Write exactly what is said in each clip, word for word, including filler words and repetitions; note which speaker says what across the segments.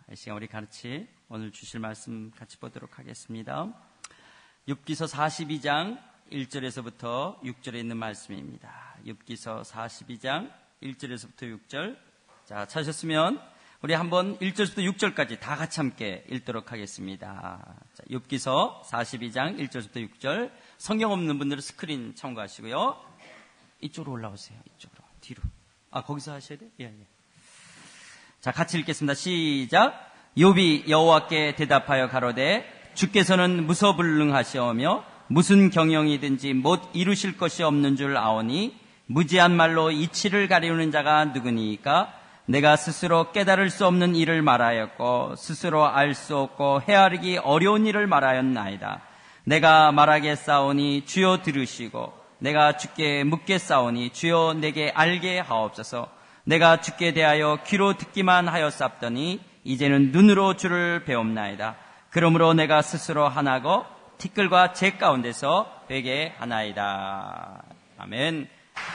Speaker 1: 이 시간 우리 같이 오늘 주실 말씀 같이 보도록 하겠습니다. 욥기서 사십이 장 일 절에서부터 육 절에 있는 말씀입니다. 욥기서 사십이 장 일 절에서부터 육 절. 자, 찾으셨으면 우리 한번 일 절부터 육 절까지 다 같이 함께 읽도록 하겠습니다. 자, 욥기서 사십이 장 일 절부터 육 절. 성경 없는 분들은 스크린 참고하시고요. 이쪽으로 올라오세요. 이쪽으로. 뒤로. 아, 거기서 하셔야 돼요? 예, 예. 자, 같이 읽겠습니다. 시작. 욥이 여호와께 대답하여 가로되 주께서는 무소불능하시오며 무슨 경영이든지 못 이루실 것이 없는 줄 아오니 무지한 말로 이치를 가리우는 자가 누구니까? 내가 스스로 깨달을 수 없는 일을 말하였고 스스로 알 수 없고 헤아리기 어려운 일을 말하였나이다. 내가 말하겠사오니 주여 들으시고 내가 주께 묻겠사오니 주여 내게 알게 하옵소서. 내가 주께 대하여 귀로 듣기만 하였사옵더니 이제는 눈으로 주를 배움나이다. 그러므로 내가 스스로 하나고 티끌과 재 가운데서 되게 하나이다. 아멘.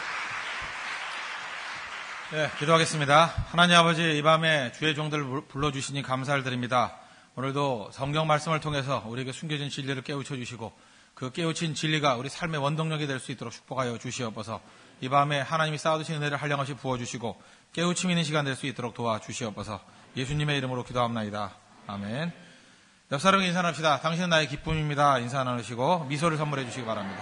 Speaker 2: 네, 기도하겠습니다. 하나님 아버지, 이 밤에 주의 종들을 불러주시니 감사를 드립니다. 오늘도 성경 말씀을 통해서 우리에게 숨겨진 진리를 깨우쳐 주시고 그 깨우친 진리가 우리 삶의 원동력이 될 수 있도록 축복하여 주시옵소서. 이 밤에 하나님이 쌓아두신 은혜를 한량없이 부어주시고 깨우침 있는 시간 될 수 있도록 도와주시옵소서. 예수님의 이름으로 기도합나이다. 아멘. 옆 사람에게 인사 나눕시다. 당신은 나의 기쁨입니다. 인사 나누시고 미소를 선물해 주시기 바랍니다.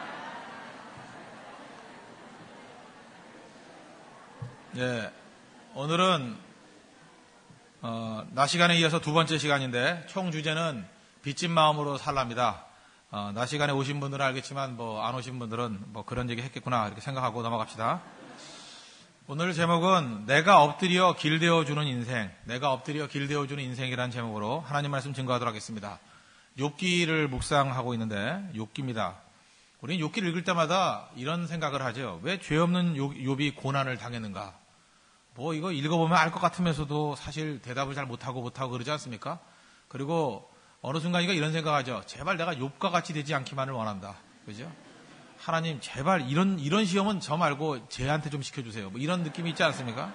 Speaker 2: 예, 오늘은 어, 낮 시간에 이어서 두 번째 시간인데 총 주제는 빚진 마음으로 살랍니다. 어, 낮 시간에 오신 분들은 알겠지만 뭐 안 오신 분들은 뭐 그런 얘기 했겠구나 이렇게 생각하고 넘어갑시다. 오늘 제목은 내가 엎드려 길되어주는 인생, 내가 엎드려 길되어주는 인생이라는 제목으로 하나님 말씀 증거하도록 하겠습니다. 욥기를 묵상하고 있는데 욥기입니다. 우리는 욥기를 읽을 때마다 이런 생각을 하죠. 왜 죄 없는 욥이 고난을 당했는가? 뭐 이거 읽어보면 알 것 같으면서도 사실 대답을 잘 못하고 못하고 그러지 않습니까? 그리고 어느 순간인가 이런 생각하죠. 제발 내가 욥과 같이 되지 않기만을 원한다. 그죠? 하나님 제발 이런 이런 시험은 저 말고 쟤한테 좀 시켜주세요. 뭐 이런 느낌이 있지 않습니까?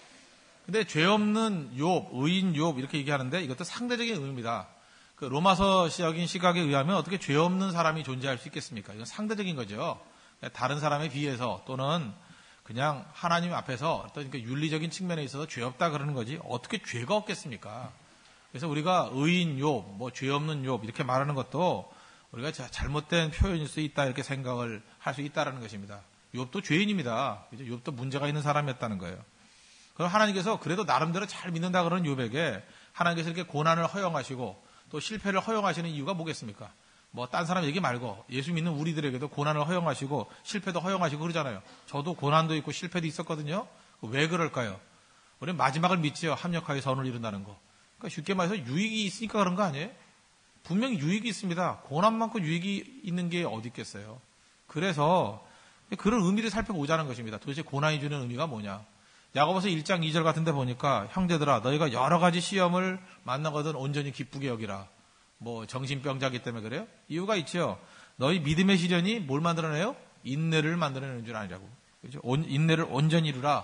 Speaker 2: 근데 죄 없는 욥, 의인 욥 이렇게 얘기하는데 이것도 상대적인 의미입니다. 그 로마서적인 시각에 의하면 어떻게 죄 없는 사람이 존재할 수 있겠습니까? 이건 상대적인 거죠. 다른 사람에 비해서 또는 그냥 하나님 앞에서 어떤 그 윤리적인 측면에 있어서 죄 없다 그러는 거지 어떻게 죄가 없겠습니까? 그래서 우리가 의인 욥, 뭐 죄 없는 욥 이렇게 말하는 것도 우리가 잘못된 표현일 수 있다 이렇게 생각을 할 수 있다라는 것입니다. 욥도 죄인입니다. 그죠? 욥도 문제가 있는 사람이었다는 거예요. 그럼 하나님께서 그래도 나름대로 잘 믿는다 그러는 욥에게 하나님께서 이렇게 고난을 허용하시고 또 실패를 허용하시는 이유가 뭐겠습니까? 뭐 딴 사람 얘기 말고 예수 믿는 우리들에게도 고난을 허용하시고 실패도 허용하시고 그러잖아요. 저도 고난도 있고 실패도 있었거든요. 왜 그럴까요? 우리는 마지막을 믿지요. 합력하여 선을 이룬다는 거. 그러니까 쉽게 말해서 유익이 있으니까 그런 거 아니에요? 분명히 유익이 있습니다. 고난만큼 유익이 있는 게 어디 있겠어요. 그래서 그런 의미를 살펴보자는 것입니다. 도대체 고난이 주는 의미가 뭐냐. 야고보서 일 장 이 절 같은 데 보니까 형제들아 너희가 여러 가지 시험을 만나거든 온전히 기쁘게 여기라. 뭐 정신병자기 때문에 그래요? 이유가 있죠. 너희 믿음의 시련이 뭘 만들어내요? 인내를 만들어내는 줄 아니라고. 그렇죠? 온, 인내를 온전히 이루라.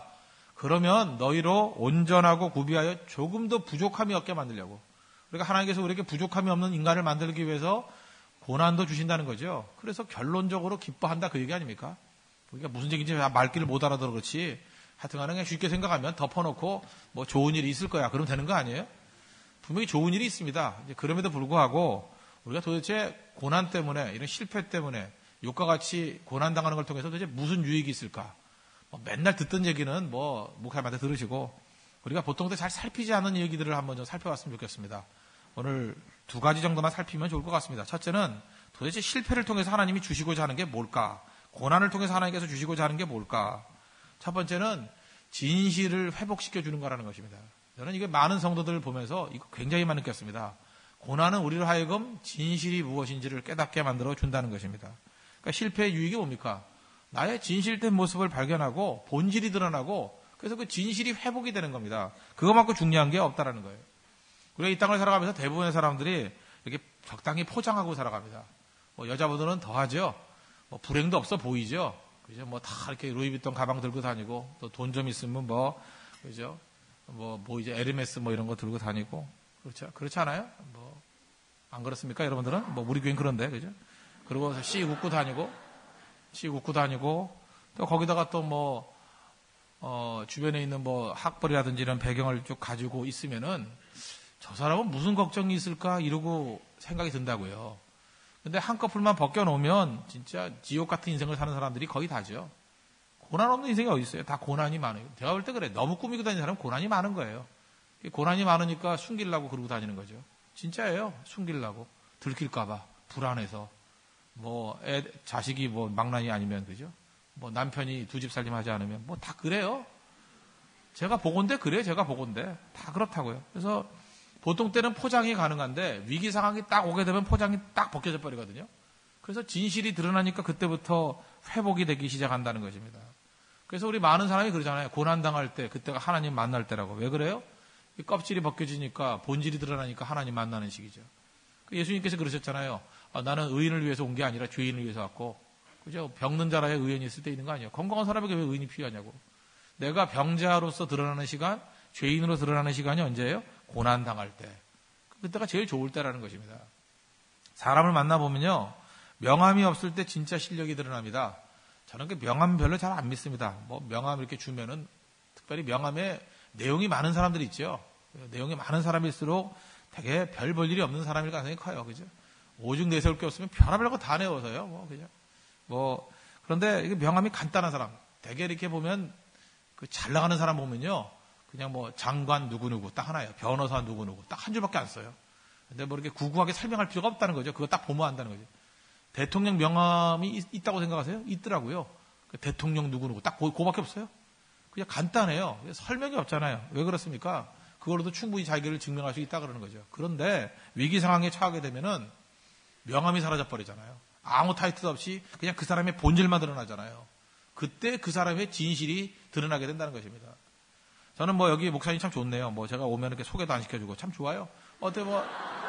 Speaker 2: 그러면 너희로 온전하고 구비하여 조금 더 부족함이 없게 만들려고. 그러니까 하나님께서 우리에게 부족함이 없는 인간을 만들기 위해서 고난도 주신다는 거죠. 그래서 결론적으로 기뻐한다 그 얘기 아닙니까? 그러니까 무슨 얘기인지 말귀를 못 알아들어 그렇지. 하여튼간에 그냥 쉽게 생각하면 덮어놓고 뭐 좋은 일이 있을 거야. 그러면 되는 거 아니에요? 분명히 좋은 일이 있습니다. 이제 그럼에도 불구하고 우리가 도대체 고난 때문에 이런 실패 때문에 욥과 같이 고난당하는 걸 통해서 도대체 무슨 유익이 있을까? 뭐 맨날 듣던 얘기는 뭐 목사님한테 들으시고 우리가 보통 잘 살피지 않는 얘기들을 한번 좀 살펴봤으면 좋겠습니다. 오늘 두 가지 정도만 살피면 좋을 것 같습니다. 첫째는 도대체 실패를 통해서 하나님이 주시고자 하는 게 뭘까? 고난을 통해서 하나님께서 주시고자 하는 게 뭘까? 첫 번째는 진실을 회복시켜 주는 거라는 것입니다. 저는 이게 많은 성도들을 보면서 이거 굉장히 많이 느꼈습니다. 고난은 우리로 하여금 진실이 무엇인지를 깨닫게 만들어 준다는 것입니다. 그러니까 실패의 유익이 뭡니까? 나의 진실된 모습을 발견하고 본질이 드러나고 그래서 그 진실이 회복이 되는 겁니다. 그거만큼 중요한 게 없다라는 거예요. 우리가 이 땅을 살아가면서 대부분의 사람들이 이렇게 적당히 포장하고 살아갑니다. 뭐 여자분들은 더하죠. 뭐 불행도 없어 보이죠. 그죠? 뭐 다 이렇게 루이비통 가방 들고 다니고 또 돈 좀 있으면 뭐 그죠? 뭐, 뭐 이제 에르메스 뭐 이런 거 들고 다니고. 그렇죠? 그렇지 않아요? 뭐, 안 그렇습니까? 여러분들은? 뭐, 우리 교회는 그런데, 그죠? 그리고 씨 웃고 다니고, 씨 웃고 다니고, 또 거기다가 또 뭐, 어, 주변에 있는 뭐 학벌이라든지 이런 배경을 쭉 가지고 있으면은 저 사람은 무슨 걱정이 있을까? 이러고 생각이 든다고요. 근데 한꺼풀만 벗겨놓으면 진짜 지옥 같은 인생을 사는 사람들이 거의 다죠. 고난 없는 인생이 어디 있어요? 다 고난이 많아요. 제가 볼 때 그래. 너무 꾸미고 다니는 사람은 고난이 많은 거예요. 고난이 많으니까 숨기려고 그러고 다니는 거죠. 진짜예요. 숨기려고. 들킬까봐. 불안해서. 뭐, 애, 자식이 뭐 망난이 아니면, 그죠? 뭐 남편이 두 집 살림 하지 않으면 뭐 다 그래요. 제가 보건대 그래요. 제가 보건대. 다 그렇다고요. 그래서 보통 때는 포장이 가능한데 위기 상황이 딱 오게 되면 포장이 딱 벗겨져 버리거든요. 그래서 진실이 드러나니까 그때부터 회복이 되기 시작한다는 것입니다. 그래서 우리 많은 사람이 그러잖아요. 고난당할 때 그때가 하나님 만날 때라고. 왜 그래요? 이 껍질이 벗겨지니까 본질이 드러나니까 하나님 만나는 시기죠. 예수님께서 그러셨잖아요. 아, 나는 의인을 위해서 온 게 아니라 죄인을 위해서 왔고, 그죠? 병든 자라야 의인이 있을 때 있는 거 아니에요. 건강한 사람에게 왜 의인이 필요하냐고. 내가 병자로서 드러나는 시간, 죄인으로 드러나는 시간이 언제예요? 고난당할 때. 그때가 제일 좋을 때라는 것입니다. 사람을 만나보면요, 명함이 없을 때 진짜 실력이 드러납니다. 저는 그 명함 별로 잘 안 믿습니다. 뭐 명함 이렇게 주면은, 특별히 명함에 내용이 많은 사람들이 있죠. 내용이 많은 사람일수록 되게 별 볼 일이 없는 사람일 가능성이 커요. 그죠? 오죽 내세울 게 없으면 별의별 거 다 내워서요. 뭐, 그죠? 뭐, 그런데 이게 명함이 간단한 사람, 되게 이렇게 보면, 그 잘 나가는 사람 보면요, 그냥 뭐 장관 누구누구 딱 하나예요. 변호사 누구누구 딱 한 줄밖에 안 써요. 근데 뭐 이렇게 구구하게 설명할 필요가 없다는 거죠. 그거 딱 보면 안다는 거죠. 대통령 명함이 있, 있다고 생각하세요? 있더라고요. 그 대통령 누구누구 딱 그, 그거밖에 없어요. 그냥 간단해요. 설명이 없잖아요. 왜 그렇습니까? 그걸로도 충분히 자기를 증명할 수 있다 그러는 거죠. 그런데 위기 상황에 처하게 되면은 명함이 사라져 버리잖아요. 아무 타이틀 없이 그냥 그 사람의 본질만 드러나잖아요. 그때 그 사람의 진실이 드러나게 된다는 것입니다. 저는 뭐 여기 목사님 참 좋네요. 뭐 제가 오면 이렇게 소개도 안 시켜주고 참 좋아요. 어때 뭐,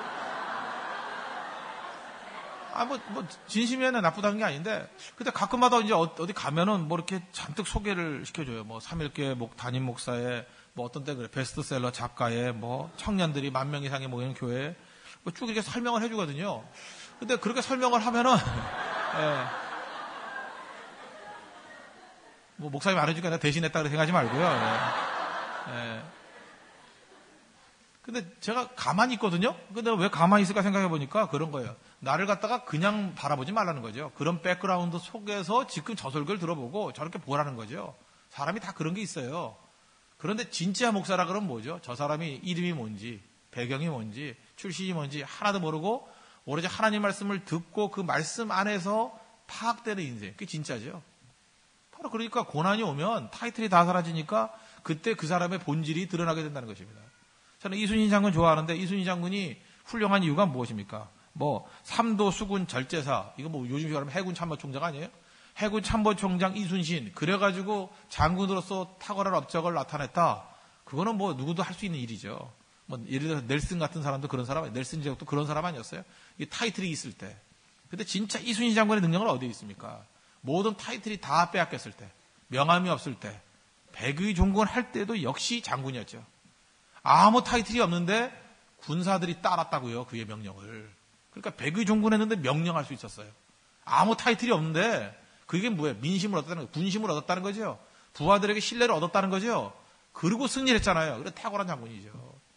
Speaker 2: 아, 뭐, 뭐, 진심에는 나쁘다는 게 아닌데, 근데 가끔마다 이제 어디 가면은 뭐 이렇게 잔뜩 소개를 시켜줘요. 뭐 삼일교회 목, 담임 목사의 뭐 어떤 때 그래, 베스트셀러 작가의 뭐 청년들이 만 명 이상이 모이는 교회 뭐 쭉 이렇게 설명을 해주거든요. 근데 그렇게 설명을 하면은, 예. 뭐, 목사님 안 해주니까 내가 대신했다 그렇게 생각하지 말고요. 예. 예. 근데 제가 가만히 있거든요? 근데 왜 가만히 있을까 생각해 보니까 그런 거예요. 나를 갖다가 그냥 바라보지 말라는 거죠. 그런 백그라운드 속에서 지금 저 설교를 들어보고 저렇게 보라는 거죠. 사람이 다 그런 게 있어요. 그런데 진짜 목사라 그러면 뭐죠? 저 사람이 이름이 뭔지, 배경이 뭔지, 출신이 뭔지 하나도 모르고 오로지 하나님 말씀을 듣고 그 말씀 안에서 파악되는 인생. 그게 진짜죠. 바로 그러니까 고난이 오면 타이틀이 다 사라지니까 그때 그 사람의 본질이 드러나게 된다는 것입니다. 저는 이순신 장군 좋아하는데 이순신 장군이 훌륭한 이유가 무엇입니까? 뭐 삼도 수군 절제사, 이거 뭐 요즘 말하면 해군 참모총장 아니에요? 해군 참모총장 이순신, 그래가지고 장군으로서 탁월한 업적을 나타냈다. 그거는 뭐 누구도 할 수 있는 일이죠. 뭐 예를 들어서 넬슨 같은 사람도 그런 사람, 넬슨 제국도 그런 사람 아니었어요? 이 타이틀이 있을 때. 근데 진짜 이순신 장군의 능력은 어디에 있습니까? 모든 타이틀이 다 빼앗겼을 때, 명함이 없을 때, 백의 종군 할 때도 역시 장군이었죠. 아무 타이틀이 없는데 군사들이 따랐다고요, 그의 명령을. 그러니까 백의 종군 했는데 명령할 수 있었어요. 아무 타이틀이 없는데 그게 뭐예요? 민심을 얻었다는 거예요. 군심을 얻었다는 거죠. 부하들에게 신뢰를 얻었다는 거죠. 그리고 승리를 했잖아요. 그래 탁월한 장군이죠.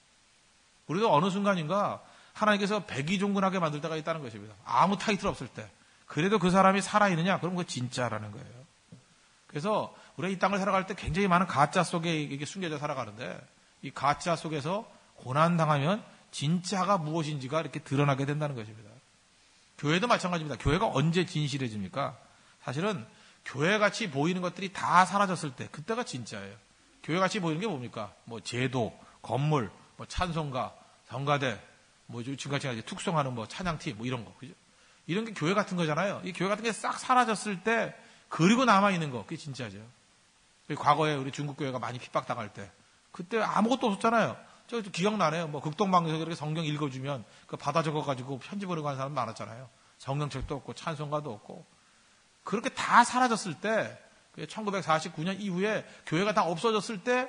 Speaker 2: 우리도 어느 순간인가 하나님께서 백의 종군하게 만들 때가 있다는 것입니다. 아무 타이틀 없을 때. 그래도 그 사람이 살아있느냐? 그럼 그거 진짜라는 거예요. 그래서 우리가 이 땅을 살아갈 때 굉장히 많은 가짜 속에 이게 숨겨져 살아가는데 이 가짜 속에서 고난당하면 진짜가 무엇인지가 이렇게 드러나게 된다는 것입니다. 교회도 마찬가지입니다. 교회가 언제 진실해집니까? 사실은 교회같이 보이는 것들이 다 사라졌을 때 그때가 진짜예요. 교회같이 보이는 게 뭡니까? 뭐 제도, 건물, 뭐 찬송가, 성가대, 뭐 지금같이 특송하는 뭐 찬양팀 뭐 이런 거, 그죠? 이런 게 교회 같은 거잖아요. 이 교회 같은 게 싹 사라졌을 때 그리고 남아있는 거, 그게 진짜죠. 과거에 우리 중국 교회가 많이 핍박당할 때 그때 아무것도 없었잖아요. 저 기억나네요. 뭐 극동방에서 이렇게 성경 읽어주면 그 받아 적어가지고 편지 보내고 하는 사람 많았잖아요. 성경책도 없고 찬송가도 없고 그렇게 다 사라졌을 때 천구백사십구 년 이후에 교회가 다 없어졌을 때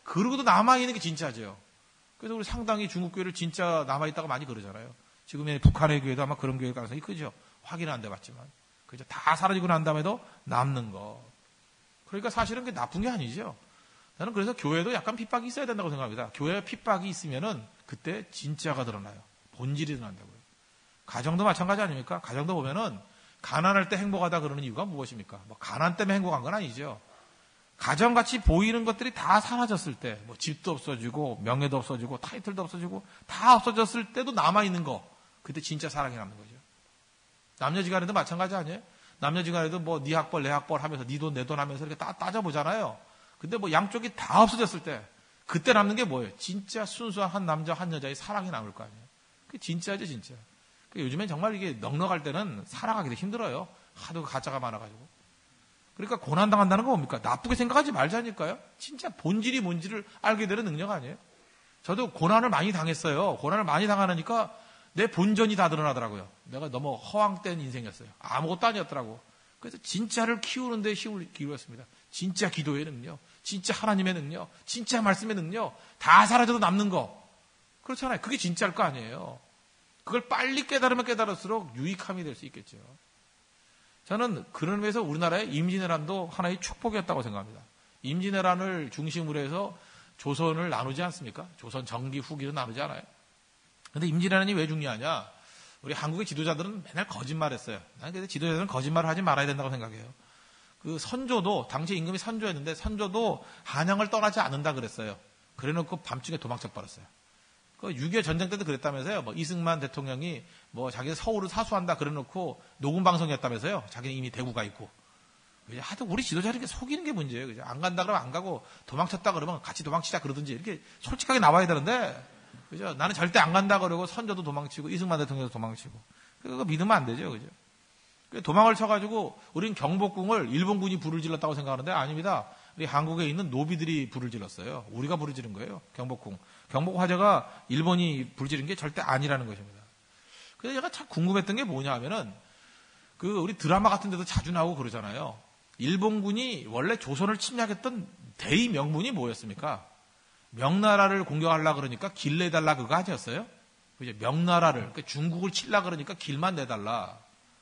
Speaker 2: 그러고도 남아있는 게 진짜죠. 그래서 우리 상당히 중국 교회를 진짜 남아있다고 많이 그러잖아요. 지금의 북한의 교회도 아마 그런 교회 가능성이 크죠. 확인은 안 돼봤지만. 그죠? 다 사라지고 난 다음에도 남는 거. 그러니까 사실은 그게 나쁜 게 아니죠. 저는 그래서 교회도 약간 핍박이 있어야 된다고 생각합니다. 교회에 핍박이 있으면은 그때 진짜가 드러나요. 본질이 드러난다고요. 가정도 마찬가지 아닙니까? 가정도 보면은 가난할 때 행복하다 그러는 이유가 무엇입니까? 뭐 가난 때문에 행복한 건 아니죠. 가정같이 보이는 것들이 다 사라졌을 때, 뭐 집도 없어지고 명예도 없어지고 타이틀도 없어지고 다 없어졌을 때도 남아있는 거, 그때 진짜 사랑이 남는 거죠. 남녀지간에도 마찬가지 아니에요? 남녀지간에도 뭐 네 학벌 내 학벌 하면서 네 돈 내 돈 하면서 이렇게 다 따져보잖아요. 근데 뭐 양쪽이 다 없어졌을 때 그때 남는 게 뭐예요? 진짜 순수한 한 남자 한 여자의 사랑이 남을 거 아니에요. 그게 진짜죠, 진짜. 요즘엔 정말 이게 넉넉할 때는 살아가기도 힘들어요. 하도 가짜가 많아가지고. 그러니까 고난당한다는 건 뭡니까? 나쁘게 생각하지 말자니까요. 진짜 본질이 뭔지를 알게 되는 능력 아니에요? 저도 고난을 많이 당했어요. 고난을 많이 당하니까 내 본전이 다 드러나더라고요. 내가 너무 허황된 인생이었어요. 아무것도 아니었더라고. 그래서 진짜를 키우는 데 힘을 기울였습니다. 진짜 기도의 능력, 진짜 하나님의 능력, 진짜 말씀의 능력, 다 사라져도 남는 거. 그렇잖아요. 그게 진짜일 거 아니에요. 그걸 빨리 깨달으면 깨달을수록 유익함이 될 수 있겠죠. 저는 그런 의미에서 우리나라의 임진왜란도 하나의 축복이었다고 생각합니다. 임진왜란을 중심으로 해서 조선을 나누지 않습니까? 조선 정기 후기도 나누지 않아요. 근데 임진왜란이 왜 중요하냐? 우리 한국의 지도자들은 맨날 거짓말했어요. 난 근데 지도자들은 거짓말을 하지 말아야 된다고 생각해요. 그 선조도 당시 임금이 선조였는데 선조도 한양을 떠나지 않는다 그랬어요. 그래놓고 밤중에 도망쳐 버렸어요. 그 육이오 전쟁 때도 그랬다면서요. 뭐 이승만 대통령이 뭐 자기가 서울을 사수한다 그래놓고 녹음 방송이었다면서요. 자기는 이미 대구가 있고. 하여튼 우리 지도자를 이렇게 속이는 게 문제예요. 그죠? 안 간다 그러면 안 가고 도망쳤다 그러면 같이 도망치자 그러든지 이렇게 솔직하게 나와야 되는데, 그죠? 나는 절대 안 간다 그러고 선조도 도망치고 이승만 대통령도 도망치고. 그거 믿으면 안 되죠. 그죠? 도망을 쳐가지고 우린 경복궁을 일본군이 불을 질렀다고 생각하는데 아닙니다. 우리 한국에 있는 노비들이 불을 질렀어요. 우리가 불을 지른 거예요. 경복궁. 경복궁 화재가 일본이 불 지른 게 절대 아니라는 것입니다. 그래서 제가 참 궁금했던 게 뭐냐 하면은 그 우리 드라마 같은 데도 자주 나오고 그러잖아요. 일본군이 원래 조선을 침략했던 대의 명분이 뭐였습니까? 명나라를 공격하려고 그러니까 길 내달라 그거 아니었어요? 그죠? 명나라를, 그러니까 중국을 치려고 그러니까 길만 내달라.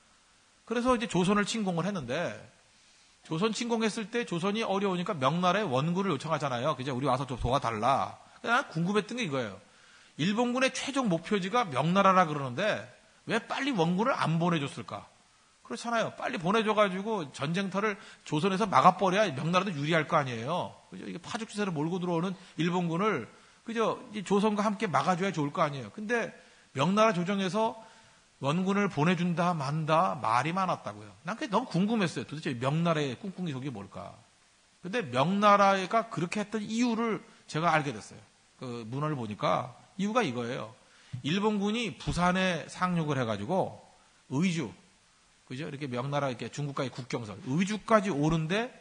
Speaker 2: 그래서 이제 조선을 침공을 했는데, 조선 침공했을 때 조선이 어려우니까 명나라에 원군을 요청하잖아요. 그죠? 우리 와서 좀 도와달라. 난 궁금했던 게 이거예요. 일본군의 최종 목표지가 명나라라 그러는데 왜 빨리 원군을 안 보내줬을까? 그렇잖아요. 빨리 보내줘가지고 전쟁터를 조선에서 막아버려야 명나라도 유리할 거 아니에요. 그죠? 이게 파죽지세를 몰고 들어오는 일본군을 그죠? 조선과 함께 막아줘야 좋을 거 아니에요. 근데 명나라 조정에서 원군을 보내준다 만다 말이 많았다고요. 난 그게 너무 궁금했어요. 도대체 명나라의 꿍꿍이 속이 뭘까? 근데 명나라가 그렇게 했던 이유를 제가 알게 됐어요. 그 문헌을 보니까 이유가 이거예요. 일본군이 부산에 상륙을 해가지고 의주, 그죠? 이렇게 명나라 이렇게 중국과의 국경선 의주까지 오는데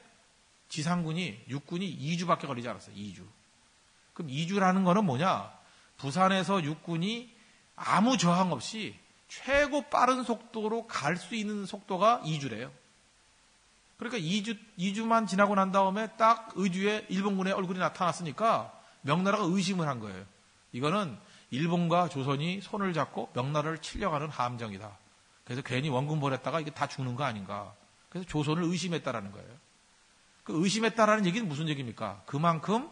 Speaker 2: 지상군이 육군이 이 주밖에 걸리지 않았어요. 이 주. 그럼 이 주라는 거는 뭐냐? 부산에서 육군이 아무 저항 없이 최고 빠른 속도로 갈 수 있는 속도가 이 주래요. 그러니까 이 주, 이 주만 지나고 난 다음에 딱 의주에 일본군의 얼굴이 나타났으니까 명나라가 의심을 한 거예요. 이거는 일본과 조선이 손을 잡고 명나라를 치려가는 함정이다. 그래서 괜히 원군 보냈다가 이게 다 죽는 거 아닌가. 그래서 조선을 의심했다라는 거예요. 그 의심했다라는 얘기는 무슨 얘기입니까? 그만큼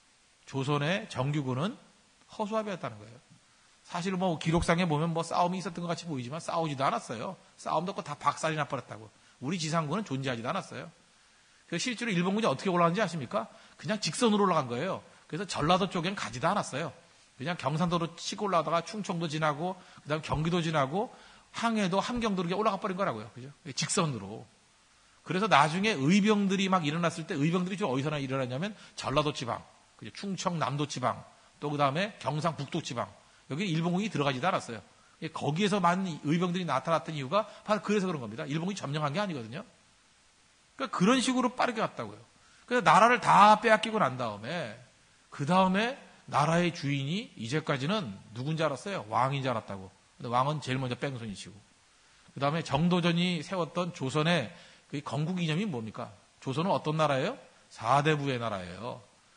Speaker 2: 조선의 정규군은 허수아비였다는 거예요. 사실 뭐 기록상에 보면 뭐 싸움이 있었던 것 같이 보이지만 싸우지도 않았어요. 싸움도 없고 다 박살이 나버렸다고. 우리 지상군은 존재하지도 않았어요. 그래서 실제로 일본군이 어떻게 올라갔는지 아십니까? 그냥 직선으로 올라간 거예요. 그래서 전라도 쪽엔 가지도 않았어요. 그냥 경산도로 치고 올라가다가 충청도 지나고 그다음 경기도 지나고 항해도 함경도 이렇게 올라가 버린 거라고요. 그죠? 직선으로. 그래서 나중에 의병들이 막 일어났을 때 의병들이 좀 어디서나 일어났냐면 전라도 지방, 그죠? 충청 남도 지방, 또 그다음에 경상 북도 지방. 여기 일본군이 들어가지도 않았어요. 거기에서 많은 의병들이 나타났던 이유가 바로 그래서 그런 겁니다. 일본군이 점령한 게 아니거든요. 그러니까 그런 식으로 빠르게 갔다고요. 그래서 나라를 다 빼앗기고 난 다음에 그 다음에 나라의 주인이 이제까지는 누군지 알았어요? 왕인 줄 알았다고. 근데 왕은 제일 먼저 뺑소니치고. 그 다음에 정도전이 세웠던 조선의 그 건국 이념이 뭡니까? 조선은 어떤 나라예요? 사대부의 나라예요.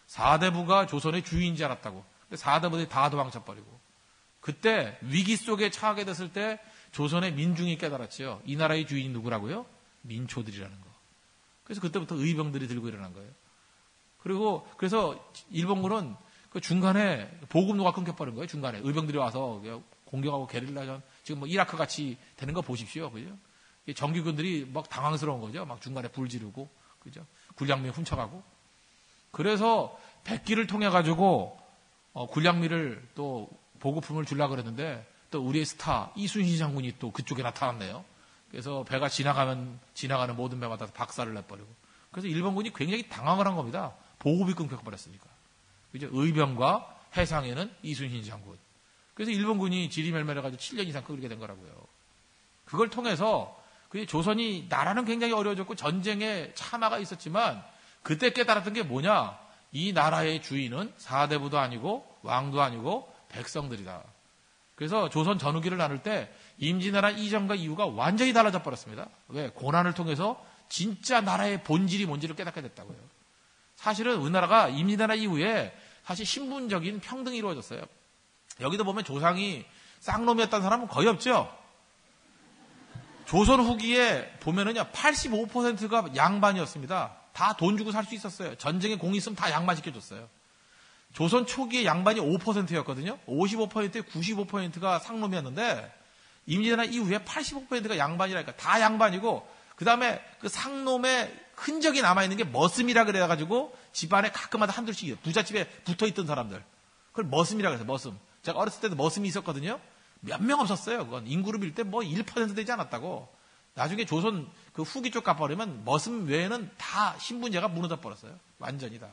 Speaker 2: 사대부가 조선의 주인인 줄 알았다고. 사대부들이 다 도망쳐버리고. 그때 위기 속에 처하게 됐을 때 조선의 민중이 깨달았지요. 이 나라의 주인이 누구라고요? 민초들이라는 거. 그래서 그때부터 의병들이 들고 일어난 거예요. 그리고 그래서 일본군은 그 중간에 보급로가 끊겨버린 거예요. 중간에 의병들이 와서 공격하고 게릴라전 지금 뭐 이라크 같이 되는 거 보십시오. 그죠? 정규군들이 막 당황스러운 거죠. 막 중간에 불 지르고, 그죠? 군량미 훔쳐가고. 그래서 백기를 통해 가지고 어, 군량미를 또 보급품을 주려고 그랬는데 또 우리의 스타 이순신 장군이 또 그쪽에 나타났네요. 그래서 배가 지나가면 지나가는 모든 배마다 박살을 내버리고. 그래서 일본군이 굉장히 당황을 한 겁니다. 보급이 끊겨버렸으니까. 그죠? 의병과 해상에는 이순신 장군. 그래서 일본군이 지리멸멸해가지고 칠 년 이상 끌게 된 거라고요. 그걸 통해서 조선이 나라는 굉장히 어려워졌고 전쟁에 참화가 있었지만 그때 깨달았던 게 뭐냐? 이 나라의 주인은 사대부도 아니고 왕도 아니고 백성들이다. 그래서 조선 전후기를 나눌 때 임진왜란 이전과 이후가 완전히 달라져 버렸습니다. 왜? 고난을 통해서 진짜 나라의 본질이 뭔지를 깨닫게 됐다고요. 사실은 우리나라가 임진왜란 이후에 사실 신분적인 평등이 이루어졌어요. 여기도 보면 조상이 쌍놈이었다는 사람은 거의 없죠. 조선 후기에 보면은요, 팔십오 퍼센트가 양반이었습니다. 다 돈 주고 살 수 있었어요. 전쟁에 공이 있으면 다 양반시켜줬어요. 조선 초기에 양반이 오 퍼센트였거든요. 오십오 퍼센트에 구십오 퍼센트가 상놈이었는데, 임진왜란 이후에 팔십오 퍼센트가 양반이라니까. 다 양반이고, 그 다음에 그 상놈의 흔적이 남아있는 게 머슴이라 그래가지고, 집안에 가끔마다 한둘씩, 부잣집에 붙어 있던 사람들. 그걸 머슴이라 그래서 머슴. 제가 어렸을 때도 머슴이 있었거든요. 몇 명 없었어요. 그건 인구를 빌 때 뭐 일 퍼센트 되지 않았다고. 나중에 조선 그 후기 쪽 가버리면 머슴 외에는 다 신분제가 무너져 버렸어요. 완전히 다.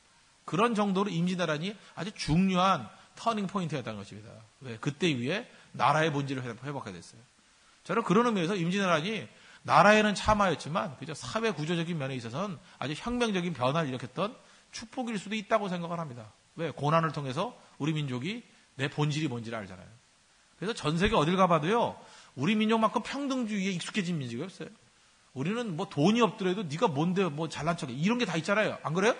Speaker 2: 그런 정도로 임진왜란이 아주 중요한 터닝 포인트였다는 것입니다. 왜? 그때 이후에 나라의 본질을 회복하게 됐어요. 저는 그런 의미에서 임진왜란이 나라에는 참화였지만 그저 사회 구조적인 면에 있어서는 아주 혁명적인 변화를 일으켰던 축복일 수도 있다고 생각을 합니다. 왜? 고난을 통해서 우리 민족이 내 본질이 뭔지를 알잖아요. 그래서 전 세계 어딜 가봐도요, 우리 민족만큼 평등주의에 익숙해진 민족이 없어요. 우리는 뭐 돈이 없더라도 네가 뭔데 뭐 잘난 척해. 이런 게 다 있잖아요. 안 그래요?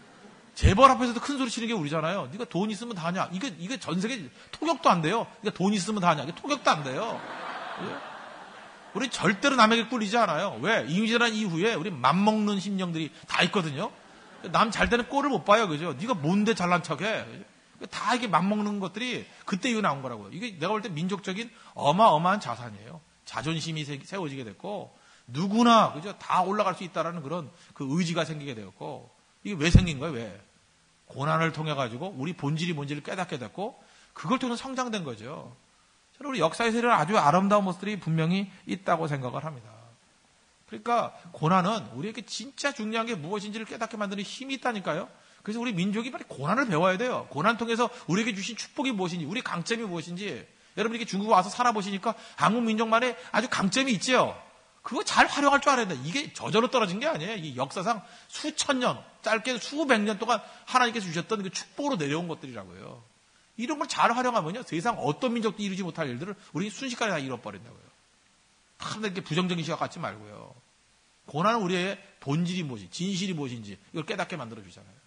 Speaker 2: 재벌 앞에서도 큰 소리 치는 게 우리잖아요. 네가 돈 있으면 다 하냐. 이게, 이게 전 세계 토격도 안 돼요. 네가 돈 있으면 다 하냐. 이게 토격도 안 돼요. 예? 우리 절대로 남에게 꿀리지 않아요. 왜? 임진왜란 이후에 우리 맘먹는 심령들이 다 있거든요. 남 잘 되는 꼴을 못 봐요. 그죠? 네가 뭔데 잘난 척해. 다 이게 맘먹는 것들이 그때 이후 나온 거라고요. 이게 내가 볼 때 민족적인 어마어마한 자산이에요. 자존심이 세워지게 됐고, 누구나, 그죠? 다 올라갈 수 있다라는 그런 그 의지가 생기게 되었고, 이게 왜 생긴 거예요? 왜? 고난을 통해가지고 우리 본질이 뭔지를 깨닫게 됐고, 그걸 통해 성장된 거죠. 저는 우리 역사에서 이런 아주 아름다운 모습들이 분명히 있다고 생각을 합니다. 그러니까 고난은 우리에게 진짜 중요한 게 무엇인지를 깨닫게 만드는 힘이 있다니까요. 그래서 우리 민족이 빨리 고난을 배워야 돼요. 고난 통해서 우리에게 주신 축복이 무엇인지, 우리 강점이 무엇인지. 여러분 이렇게 중국에 와서 살아보시니까 한국 민족만의 아주 강점이 있죠. 그거 잘 활용할 줄 알아야 돼. 이게 저절로 떨어진 게 아니에요. 이 역사상 수천 년, 짧게 수백 년 동안 하나님께서 주셨던 그 축복으로 내려온 것들이라고요. 이런 걸 잘 활용하면요, 세상 어떤 민족도 이루지 못할 일들을 우리 순식간에 다 이뤄버린다고요. 다 이렇게 부정적인 시각 갖지 말고요. 고난은 우리의 본질이 무엇인지, 진실이 무엇인지 이걸 깨닫게 만들어주잖아요.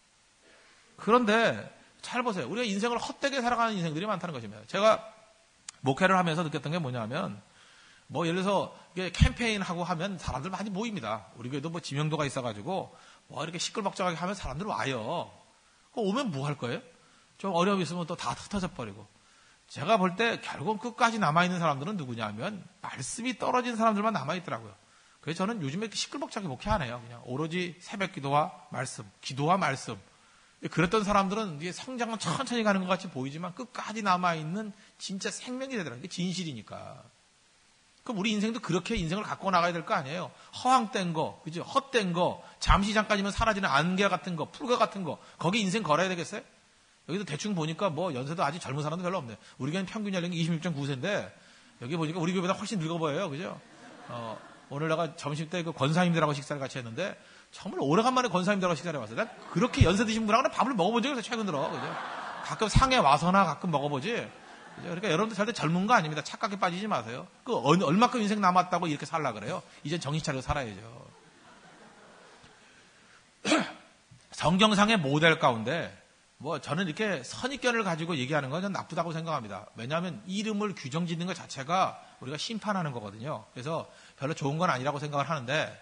Speaker 2: 그런데 잘 보세요. 우리가 인생을 헛되게 살아가는 인생들이 많다는 것입니다. 제가 목회를 하면서 느꼈던 게 뭐냐면, 뭐 예를 들어서 캠페인하고 하면 사람들 많이 모입니다. 우리 교회도 뭐 지명도가 있어가지고 뭐 이렇게 시끌벅적하게 하면 사람들 와요. 오면 뭐 할 거예요? 좀 어려움이 있으면 또 다 흩어져 버리고. 제가 볼 때 결국 끝까지 남아있는 사람들은 누구냐 하면 말씀이 떨어진 사람들만 남아있더라고요. 그래서 저는 요즘에 시끌벅적하게 목회 안 해요. 그냥 오로지 새벽 기도와 말씀, 기도와 말씀. 그랬던 사람들은 이게 성장은 천천히 가는 것 같이 보이지만 끝까지 남아있는 진짜 생명이 되더라고요. 이게 진실이니까. 그럼 우리 인생도 그렇게 인생을 갖고 나가야 될 거 아니에요. 허황된 거, 그죠? 헛된 거, 잠시 잠깐이면 사라지는 안개 같은 거, 풀과 같은 거, 거기 인생 걸어야 되겠어요? 여기도 대충 보니까 뭐 연세도 아직 젊은 사람도 별로 없네. 우리 교회는 평균 연령이 이십육 점 구 세인데 여기 보니까 우리 교회보다 훨씬 늙어 보여요. 그죠? 어, 오늘 내가 점심 때 그 권사님들하고 식사를 같이 했는데 정말 오래간만에 권사님들하고 식사를 해봤어요. 난 그렇게 연세 드신 분하고는 밥을 먹어본 적이 없어요. 최근 들어. 그죠? 가끔 상해 와서나 가끔 먹어보지. 그죠? 그러니까 여러분들 절대 젊은 거 아닙니다. 착각에 빠지지 마세요. 그 얼마큼 인생 남았다고 이렇게 살라 그래요. 이젠 정신 차리고 살아야죠. 성경상의 모델 가운데 뭐 저는 이렇게 선입견을 가지고 얘기하는 건 전 나쁘다고 생각합니다. 왜냐하면 이름을 규정 짓는 것 자체가 우리가 심판하는 거거든요. 그래서 별로 좋은 건 아니라고 생각을 하는데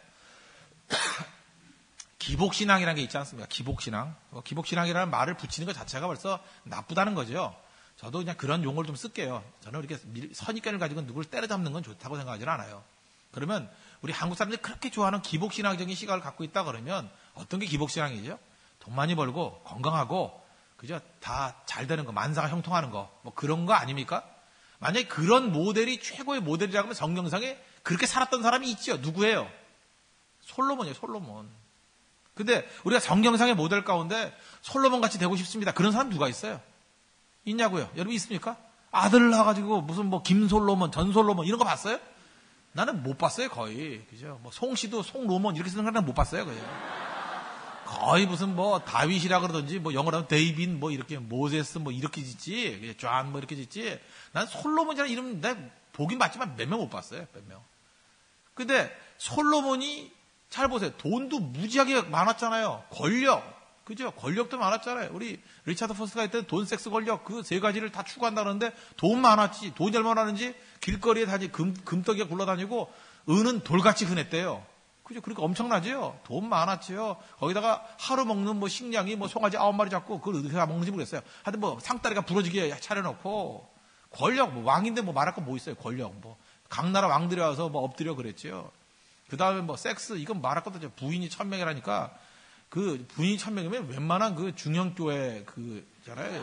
Speaker 2: 기복신앙이라는 게 있지 않습니까? 기복신앙. 기복신앙이라는 말을 붙이는 것 자체가 벌써 나쁘다는 거죠. 저도 그냥 그런 용어를 좀 쓸게요. 저는 이렇게 선입견을 가지고 누구를 때려잡는 건 좋다고 생각하지는 않아요. 그러면 우리 한국 사람들이 그렇게 좋아하는 기복신앙적인 시각을 갖고 있다 그러면 어떤 게 기복신앙이죠? 돈 많이 벌고 건강하고 그죠? 다 잘 되는 거, 만사가 형통하는 거, 뭐 그런 거 아닙니까? 만약에 그런 모델이 최고의 모델이라고 하면 성경상에 그렇게 살았던 사람이 있죠. 누구예요? 솔로몬이에요, 솔로몬. 근데 우리가 성경상의 모델 가운데 솔로몬 같이 되고 싶습니다. 그런 사람 누가 있어요? 있냐고요? 여러분 있습니까? 아들을 낳아가지고 무슨 뭐 김솔로몬, 전솔로몬 이런 거 봤어요? 나는 못 봤어요, 거의. 그죠? 뭐 송씨도 송로몬 이렇게 쓰는 사람은 못 봤어요, 그죠? 거의 무슨 뭐 다윗이라 그러든지 뭐 영어로 하면 데이빗 뭐 이렇게 모세스 뭐 이렇게 짓지, 존 뭐 이렇게 짓지. 난 솔로몬이라는 이름 내가 보긴 봤지만 몇 명 못 봤어요, 몇 명. 근데 솔로몬이 잘 보세요. 돈도 무지하게 많았잖아요. 권력. 그죠? 권력도 많았잖아요. 우리 리차드 포스가 했던 돈, 섹스, 권력 그 세 가지를 다 추구한다 그러는데 돈 많았지. 돈이 얼마나 많은지 길거리에 다니 금, 금떡이가 굴러다니고 은은 돌같이 흔했대요. 그죠? 그러니까 엄청나죠? 돈 많았지요. 거기다가 하루 먹는 뭐 식량이 뭐 송아지 아홉 마리 잡고 그걸 어떻게 다 먹는지 모르겠어요. 하여튼 뭐 상다리가 부러지게 차려놓고 권력, 뭐 왕인데 뭐 말할 거 뭐 있어요? 권력. 뭐 각 나라 왕들이 와서 뭐 엎드려 그랬지요. 그 다음에 뭐 섹스, 이건 말할 것도 없죠. 부인이 천 명이라니까 그 부인이 천 명이면 웬만한 그 중형교회 그, 있잖아요.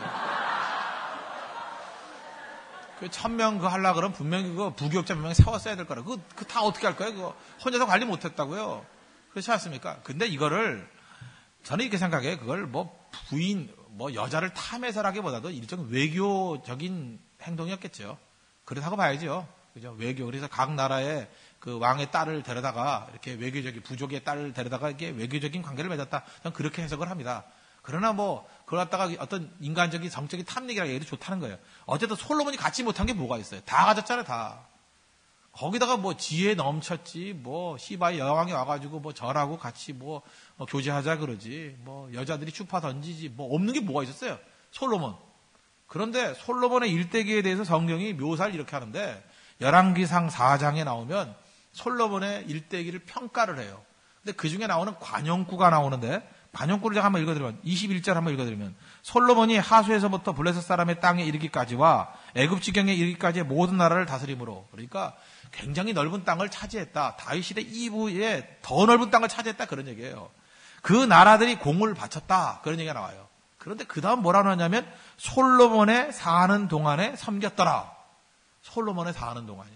Speaker 2: 그 천 명 그 하려고 그러면 분명히 그거 부교육자 몇 명 세웠어야 될 거라. 그거, 그 다 어떻게 할 거예요? 그거 혼자서 관리 못 했다고요. 그렇지 않습니까? 근데 이거를 저는 이렇게 생각해요. 그걸 뭐 부인, 뭐 여자를 탐해서라기보다도 일종의 외교적인 행동이었겠죠. 그렇다고 봐야죠. 그죠? 외교. 그래서 각 나라의 그 왕의 딸을 데려다가 이렇게 외교적인 부족의 딸을 데려다가 이렇게 외교적인 관계를 맺었다. 저는 그렇게 해석을 합니다. 그러나 뭐 그걸 갖다가 어떤 인간적인 성적인 탐닉이라 얘기도 좋다는 거예요. 어쨌든 솔로몬이 갖지 못한 게 뭐가 있어요? 다 가졌잖아요, 다. 거기다가 뭐 지혜 넘쳤지, 뭐 시바의 여왕이 와가지고 뭐 저라고 같이 뭐 어, 교제하자 그러지, 뭐 여자들이 추파 던지지, 뭐 없는 게 뭐가 있었어요? 솔로몬. 그런데 솔로몬의 일대기에 대해서 성경이 묘사를 이렇게 하는데 열왕기상 사 장에 나오면 솔로몬의 일대기를 평가를 해요. 근데 그 중에 나오는 관용구가 나오는데 관용구를 제가 한번 읽어드리면 이십일 절 한번 읽어드리면 솔로몬이 하수에서부터 블레셋 사람의 땅에 이르기까지와 애굽 지경에 이르기까지의 모든 나라를 다스림으로 그러니까 굉장히 넓은 땅을 차지했다. 다윗 시대 이후에 더 넓은 땅을 차지했다 그런 얘기예요. 그 나라들이 공을 바쳤다 그런 얘기가 나와요. 그런데 그 다음 뭐라고 하냐면 솔로몬의 사는 동안에 섬겼더라. 솔로몬의 사는 동안이에요.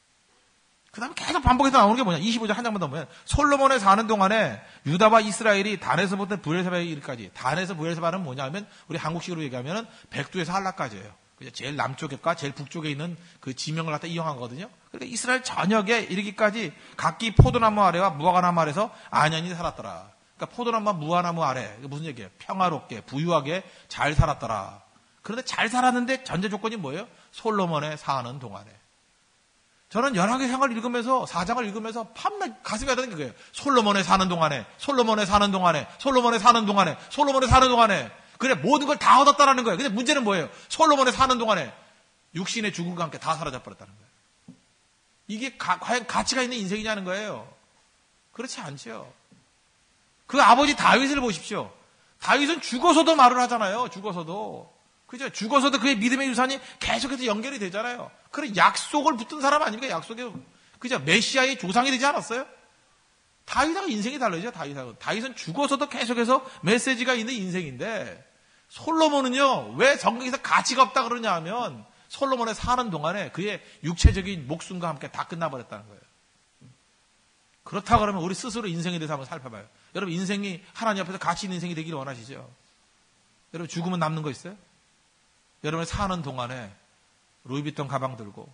Speaker 2: 그 다음에 계속 반복해서 나오는 게 뭐냐. 이십오 절 한 장만 더 보면 솔로몬의 사는 동안에 유다와 이스라엘이 단에서부터 브엘세바에 이르기까지. 단에서 브엘세바는 뭐냐 하면 우리 한국식으로 얘기하면 백두에서 한라까지예요. 제일 남쪽과 제일 북쪽에 있는 그 지명을 갖다 이용한 거거든요. 그러니까 이스라엘 전역에 이르기까지 각기 포도나무 아래와 무화과나무 아래에서 안연히 살았더라. 그러니까 포도나무와 무화과나무 아래 무슨 얘기예요? 평화롭게 부유하게 잘 살았더라. 그런데 잘 살았는데 전제 조건이 뭐예요? 솔로몬의 사는 동안에. 저는 열왕기상을 읽으면서 사 장을 읽으면서 밤낮 가슴이 아프는 거예요. 솔로몬의 사는 동안에, 솔로몬의 사는 동안에, 솔로몬의 사는 동안에, 솔로몬의 사는 동안에. 그래 모든 걸 다 얻었다라는 거예요. 근데 문제는 뭐예요? 솔로몬의 사는 동안에 육신의 죽음과 함께 다 사라져 버렸다는 거예요. 이게 가, 과연 가치가 있는 인생이냐는 거예요. 그렇지 않죠. 그 아버지 다윗을 보십시오. 다윗은 죽어서도 말을 하잖아요. 죽어서도. 그죠? 죽어서도 그의 믿음의 유산이 계속해서 연결이 되잖아요. 그런 약속을 붙든 사람 아닙니까? 약속에. 그죠? 메시아의 조상이 되지 않았어요? 다윗하고 인생이 달라지죠, 다윗하고. 다윗은 죽어서도 계속해서 메시지가 있는 인생인데, 솔로몬은요, 왜 성경에서 가치가 없다 그러냐 하면, 솔로몬의 사는 동안에 그의 육체적인 목숨과 함께 다 끝나버렸다는 거예요. 그렇다 그러면 우리 스스로 인생에 대해서 한번 살펴봐요. 여러분, 인생이 하나님 앞에서 가치 있는 인생이 되기를 원하시죠? 여러분, 죽으면 남는 거 있어요? 여러분 사는 동안에 루이비통 가방 들고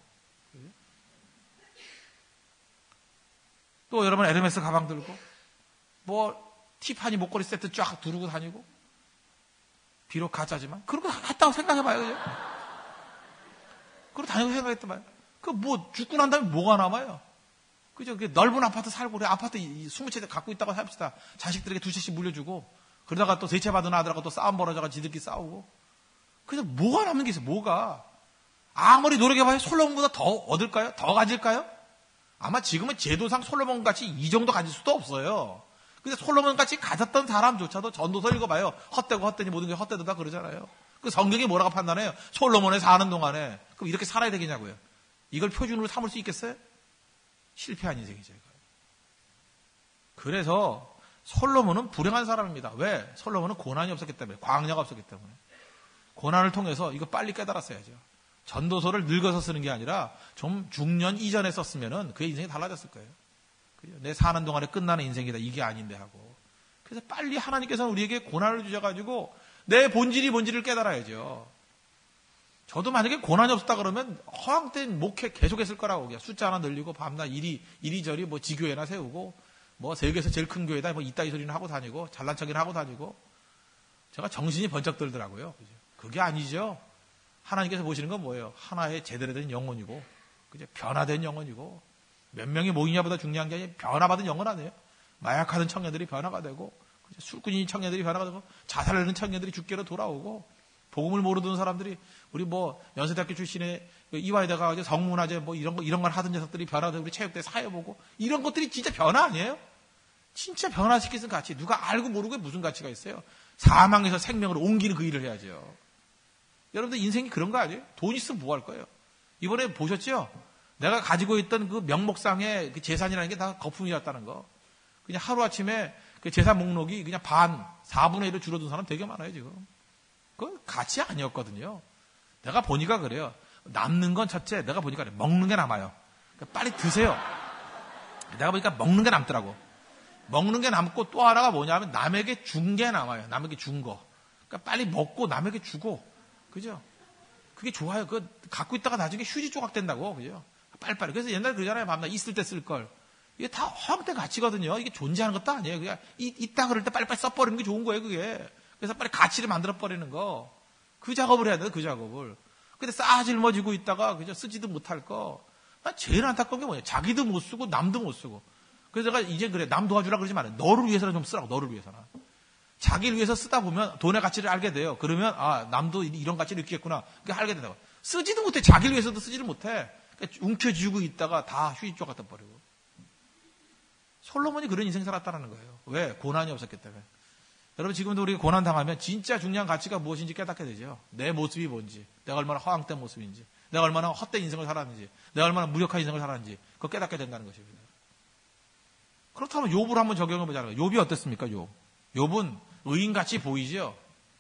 Speaker 2: 또 여러분 에르메스 가방 들고 뭐 티파니 목걸이 세트 쫙 두르고 다니고 비록 가짜지만 그런 거 했다고 생각해봐요. 그죠? 그러고 다니고 생각했단 말이에요. 그 뭐 죽고 난 다음에 뭐가 남아요? 그죠? 넓은 아파트 살고 그래 아파트 이십 채 갖고 있다고 합시다. 자식들에게 두 채씩 물려주고 그러다가 또 대체받은 아들하고 또 싸움 벌어져가 지들끼리 싸우고. 그래서 뭐가 남는 게 있어요, 뭐가. 아무리 노력해봐야 솔로몬보다 더 얻을까요? 더 가질까요? 아마 지금은 제도상 솔로몬 같이 이 정도 가질 수도 없어요. 근데 솔로몬 같이 가졌던 사람조차도 전도서 읽어봐요. 헛되고 헛되니 모든 게 헛되다 그러잖아요. 그 성경이 뭐라고 판단해요? 솔로몬에 사는 동안에. 그럼 이렇게 살아야 되겠냐고요. 이걸 표준으로 삼을 수 있겠어요? 실패한 인생이죠. 이거. 그래서 솔로몬은 불행한 사람입니다. 왜? 솔로몬은 고난이 없었기 때문에. 광야가 없었기 때문에. 고난을 통해서 이거 빨리 깨달았어야죠. 전도서를 늙어서 쓰는 게 아니라 좀 중년 이전에 썼으면은 그의 인생이 달라졌을 거예요. 내 사는 동안에 끝나는 인생이다. 이게 아닌데 하고. 그래서 빨리 하나님께서는 우리에게 고난을 주셔가지고 내 본질이 뭔지를 깨달아야죠. 저도 만약에 고난이 없었다 그러면 허황된 목회 계속했을 거라고. 그냥 숫자 하나 늘리고 밤낮 이리, 이리저리 뭐 지교회나 세우고 뭐 세계에서 제일 큰 교회다 뭐 이따위 소리는 하고 다니고 잘난 척이나 하고 다니고 제가 정신이 번쩍 들더라고요. 그게 아니죠. 하나님께서 보시는 건 뭐예요? 하나의 제대로 된 영혼이고 그죠? 변화된 영혼이고 몇 명이 모이냐보다 중요한 게 아니라 변화받은 영혼 아니에요? 마약하던 청년들이 변화가 되고 술꾼인 청년들이 변화가 되고 자살하는 청년들이 주께로 돌아오고 복음을 모르던 사람들이 우리 뭐 연세대학교 출신의 이화여대 가가지고 성문화제 뭐 이런 거 이런 걸 하던 녀석들이 변화되고 우리 체육대 사회 보고 이런 것들이 진짜 변화 아니에요? 진짜 변화시킬 수 있는 가치 누가 알고 모르고 무슨 가치가 있어요? 사망에서 생명으로 옮기는 그 일을 해야죠. 여러분들 인생이 그런 거 아니에요? 돈 있으면 뭐 할 거예요? 이번에 보셨죠? 내가 가지고 있던 그 명목상의 그 재산이라는 게 다 거품이었다는 거. 그냥 하루아침에 그 재산 목록이 그냥 반, 사분의 일로 줄어든 사람 되게 많아요, 지금. 그건 가치 아니었거든요. 내가 보니까 그래요. 남는 건 첫째, 내가 보니까 그래. 먹는 게 남아요. 그러니까 빨리 드세요. 내가 보니까 먹는 게 남더라고. 먹는 게 남고 또 하나가 뭐냐면 남에게 준 게 남아요. 남에게 준 거. 그러니까 빨리 먹고 남에게 주고. 그죠? 그게 좋아요. 그거 갖고 있다가 나중에 휴지 조각 된다고. 그죠? 빨리빨리. 그래서 옛날에 그러잖아요. 밤낮 있을 때 쓸 걸. 이게 다 허황된 가치거든요. 이게 존재하는 것도 아니에요. 그냥 이, 있다 그럴 때 빨리빨리 써버리는 게 좋은 거예요, 그게. 그래서 빨리 가치를 만들어버리는 거. 그 작업을 해야 돼요, 그 작업을. 근데 싸질머지고 있다가, 그죠? 쓰지도 못할 거. 난 제일 안타까운 게 뭐냐. 자기도 못 쓰고, 남도 못 쓰고. 그래서 내가 이제 그래. 남 도와주라 그러지 말아요. 너를 위해서는 좀 쓰라고, 너를 위해서는. 자기를 위해서 쓰다 보면 돈의 가치를 알게 돼요. 그러면, 아, 남도 이런 가치를 느끼겠구나. 그게 알게 된다고. 쓰지도 못해. 자기를 위해서도 쓰지를 못해. 그러니까 움켜쥐고 있다가 다 휴지 쪼 갖다 버리고. 솔로몬이 그런 인생 살았다는 거예요. 왜? 고난이 없었기 때문에. 여러분 지금도 우리가 고난 당하면 진짜 중요한 가치가 무엇인지 깨닫게 되죠. 내 모습이 뭔지, 내가 얼마나 허황된 모습인지, 내가 얼마나 헛된 인생을 살았는지, 내가 얼마나 무력한 인생을 살았는지 그거 깨닫게 된다는 것입니다. 그렇다면 욥을 한번 적용해 보자고요. 욥이 어땠습니까? 욥. 욥은 의인같이 보이죠.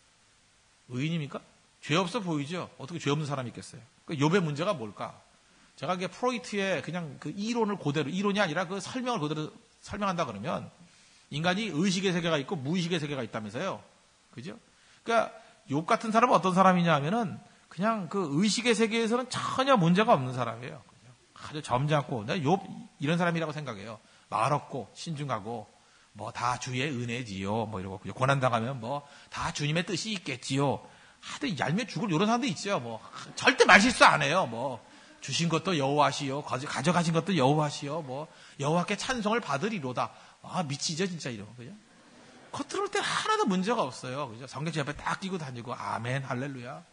Speaker 2: 의인입니까? 죄 없어 보이죠. 어떻게 죄 없는 사람이 있겠어요? 그 욥의 문제가 뭘까? 제가 이게 프로이트의 그냥 그 이론을 그대로, 이론이 아니라 그 설명을 그대로 설명한다 그러면 인간이 의식의 세계가 있고 무의식의 세계가 있다면서요. 그죠? 그러니까 욥 같은 사람은 어떤 사람이냐 하면은 그냥 그 의식의 세계에서는 전혀 문제가 없는 사람이에요. 아주 점잖고, 내가 욥 이런 사람이라고 생각해요. 말 없고 신중하고 뭐 다 주의 은혜지요. 뭐 이러고 고난 당하면 뭐 다 주님의 뜻이 있겠지요. 하도 얄미워 죽을 이런 사람도 있죠. 뭐 절대 말 실수 안 해요. 뭐 주신 것도 여호와시요, 가져가신 것도 여호와시요, 뭐 여호와께 찬송을 받으리로다. 아 미치죠 진짜 이런 거 그죠? 겉으로 올 때 하나도 문제가 없어요. 그죠? 성경책 옆에 딱 끼고 다니고 아멘 할렐루야.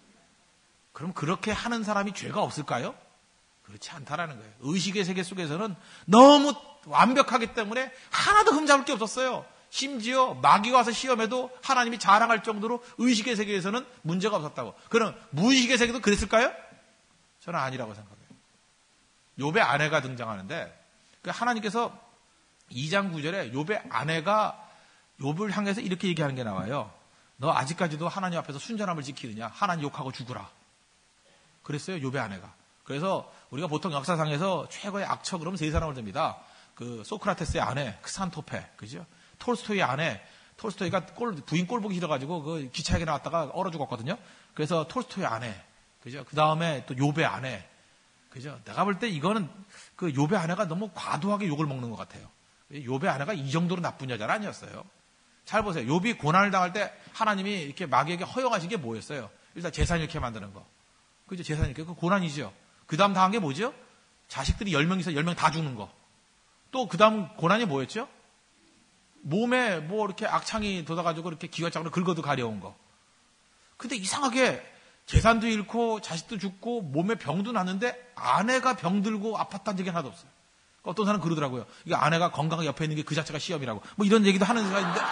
Speaker 2: 그럼 그렇게 하는 사람이 죄가 없을까요? 그렇지 않다라는 거예요. 의식의 세계 속에서는 너무 완벽하기 때문에 하나도 흠잡을 게 없었어요. 심지어 마귀가 와서 시험해도 하나님이 자랑할 정도로 의식의 세계에서는 문제가 없었다고. 그럼 무의식의 세계도 그랬을까요? 저는 아니라고 생각해요. 욥의 아내가 등장하는데 하나님께서 이 장 구 절에 욥의 아내가 욥을 향해서 이렇게 얘기하는 게 나와요. 너 아직까지도 하나님 앞에서 순전함을 지키느냐? 하나님 욕하고 죽으라. 그랬어요, 욥의 아내가. 그래서 우리가 보통 역사상에서 최고의 악처 그러면 세 사람을 듭니다. 그 소크라테스의 아내 크산토페, 그죠? 톨스토이의 아내, 톨스토이가 꼴, 부인 꼴 보기 싫어가지고 그 기차역에 나왔다가 얼어 죽었거든요. 그래서 톨스토이의 아내, 그죠? 그 다음에 또 욥의 아내, 그죠? 내가 볼 때 이거는 그 욥의 아내가 너무 과도하게 욕을 먹는 것 같아요. 욥의 아내가 이 정도로 나쁜 여자는 아니었어요. 잘 보세요. 욥이 고난을 당할 때 하나님이 이렇게 마귀에게 허용하신 게 뭐였어요? 일단 재산 잃게 만드는 거. 그죠? 재산 잃게. 그 고난이죠. 그 다음 당한 게 뭐죠? 자식들이 열 명이서 열 명 다 죽는 거. 또 그 다음 고난이 뭐였죠? 몸에 뭐 이렇게 악창이 돋아가지고 이렇게 기관장으로 긁어도 가려운 거. 근데 이상하게 재산도 잃고 자식도 죽고 몸에 병도 났는데 아내가 병들고 아팠다는 얘기 하나도 없어요. 어떤 사람은 그러더라고요. 이게 아내가 건강하게 옆에 있는 게 그 자체가 시험이라고. 뭐 이런 얘기도 하는 사람이 있는데.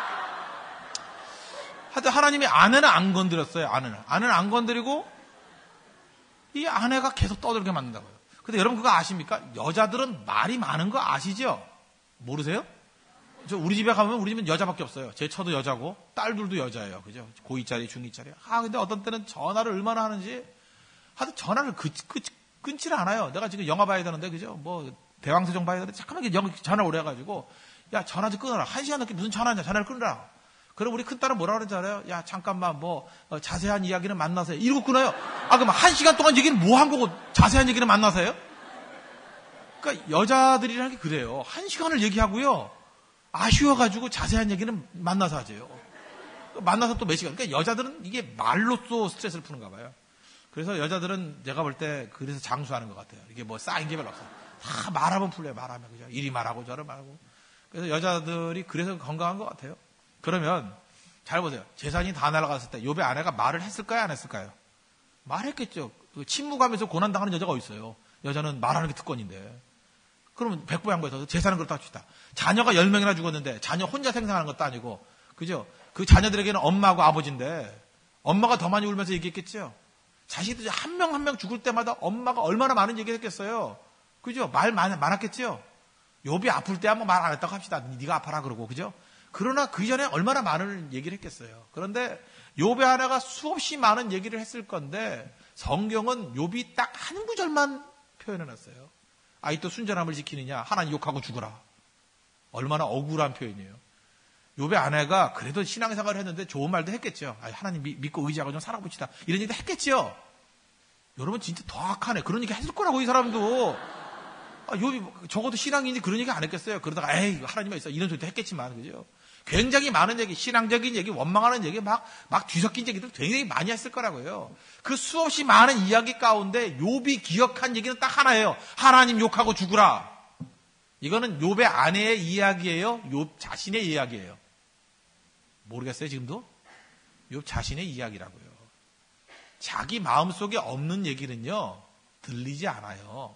Speaker 2: 하여튼 하나님이 아내는 안 건드렸어요. 아내는. 아내는 안 건드리고 이 아내가 계속 떠들게 만든다고요. 근데 여러분 그거 아십니까? 여자들은 말이 많은 거 아시죠? 모르세요? 저 우리 집에 가면 우리 집은 여자밖에 없어요. 제 처도 여자고 딸들도 여자예요. 그죠? 고이짜리, 중이짜리. 아 근데 어떤 때는 전화를 얼마나 하는지 하여튼 전화를 그, 그, 끊지를 않아요. 내가 지금 영화 봐야 되는데 그죠? 뭐 대왕세종 봐야 되는데 잠깐만 영 전화 오래 해가지고 야 전화 좀 끊어라. 한 시간 넘게 무슨 전화냐? 전화를 끊으라. 그럼 우리 큰딸은 뭐라 그러는지 알아요? 야 잠깐만 뭐 어, 자세한 이야기는 만나서 해. 이러고 끊어요. 아 그럼 한 시간 동안 얘기는 뭐 한 거고 자세한 얘기는 만나서 해요? 그러니까 여자들이라는 게 그래요. 한 시간을 얘기하고요. 아쉬워가지고 자세한 얘기는 만나서 하죠. 만나서 또 몇 시간. 그러니까 여자들은 이게 말로써 스트레스를 푸는가 봐요. 그래서 여자들은 제가 볼 때 그래서 장수하는 것 같아요. 이게 뭐 쌓인 게 별로 없어요. 다 말하면 풀려요. 말하면 그죠? 이리 말하고 저리 말하고. 그래서 여자들이 그래서 건강한 것 같아요. 그러면 잘 보세요. 재산이 다 날아갔을 때 욥의 아내가 말을 했을까요? 안 했을까요? 말했겠죠. 침묵하면서 고난당하는 여자가 어디 있어요? 여자는 말하는 게 특권인데. 그러면 백부양보에서 재산은 그렇다 합시다. 자녀가 열 명이나 죽었는데 자녀 혼자 생산하는 것도 아니고 그죠? 그 자녀들에게는 엄마하고 아버지인데 엄마가 더 많이 울면서 얘기했겠죠? 자식들이 한 명 한 명 죽을 때마다 엄마가 얼마나 많은 얘기를 했겠어요? 그죠? 말 많, 많았겠죠? 욥이 아플 때 한번 말 안 했다고 합시다. 네가 아파라 그러고 그죠? 그러나 그 전에 얼마나 많은 얘기를 했겠어요. 그런데 욥의 아내가 수없이 많은 얘기를 했을 건데 성경은 욥이 딱 한 구절만 표현해놨어요. 아직도 순전함을 지키느냐? 하나님 욕하고 죽어라. 얼마나 억울한 표현이에요. 욥의 아내가 그래도 신앙생활을 했는데 좋은 말도 했겠죠. 아, 하나님 믿고 의지하고 좀 살아봅시다. 이런 얘기도 했겠죠. 여러분 진짜 더 악하네. 그런 얘기 했을 거라고 이 사람도. 아, 욥이 적어도 신앙인지 그런 얘기 안 했겠어요. 그러다가 에이 하나님이 있어 이런 소리도 했겠지만 그죠. 굉장히 많은 얘기, 신앙적인 얘기, 원망하는 얘기, 막, 막 뒤섞인 얘기들 굉장히 많이 했을 거라고요. 그 수없이 많은 이야기 가운데 욥이 기억한 얘기는 딱 하나예요. 하나님 욕하고 죽으라. 이거는 욥의 아내의 이야기예요? 욥 자신의 이야기예요? 모르겠어요, 지금도? 욥 자신의 이야기라고요. 자기 마음속에 없는 얘기는요, 들리지 않아요.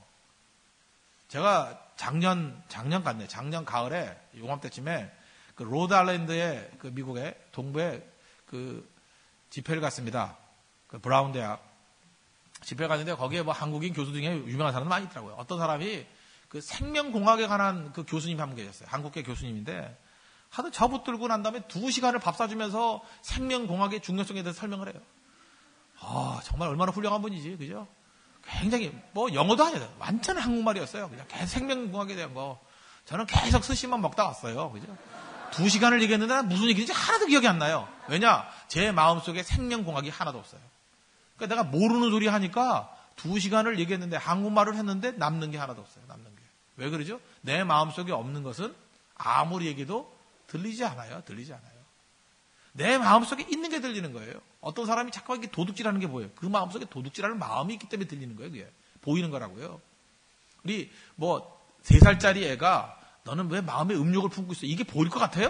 Speaker 2: 제가 작년, 작년 같네. 작년 가을에, 용암때쯤에 그 로드아일랜드의 그 미국의 동부에 그 집회를 갔습니다. 그 브라운 대학 집회를 갔는데 거기에 뭐 한국인 교수 중에 유명한 사람도 많이 있더라고요. 어떤 사람이 그 생명공학에 관한 그 교수님이 한 분 계셨어요. 한국계 교수님인데 하도 저 붙들고 난 다음에 두 시간을 밥 사주면서 생명공학의 중요성에 대해서 설명을 해요. 아 정말 얼마나 훌륭한 분이지, 그죠? 굉장히 뭐 영어도 아니에요. 완전 한국말이었어요. 그냥 계속 생명공학에 대한 거. 저는 계속 스시만 먹다 왔어요, 그죠? 두 시간을 얘기했는데 무슨 얘기인지 하나도 기억이 안 나요. 왜냐? 제 마음속에 생명공학이 하나도 없어요. 그러니까 내가 모르는 소리 하니까 두 시간을 얘기했는데 한국말을 했는데 남는 게 하나도 없어요. 남는 게. 왜 그러죠? 내 마음속에 없는 것은 아무리 얘기도 들리지 않아요. 들리지 않아요. 내 마음속에 있는 게 들리는 거예요. 어떤 사람이 자꾸 이렇게 도둑질하는 게 보여요. 그 마음속에 도둑질하는 마음이 있기 때문에 들리는 거예요. 그게. 보이는 거라고요. 우리 뭐 세 살짜리 애가 너는 왜 마음에 음욕을 품고 있어? 이게 보일 것 같아요?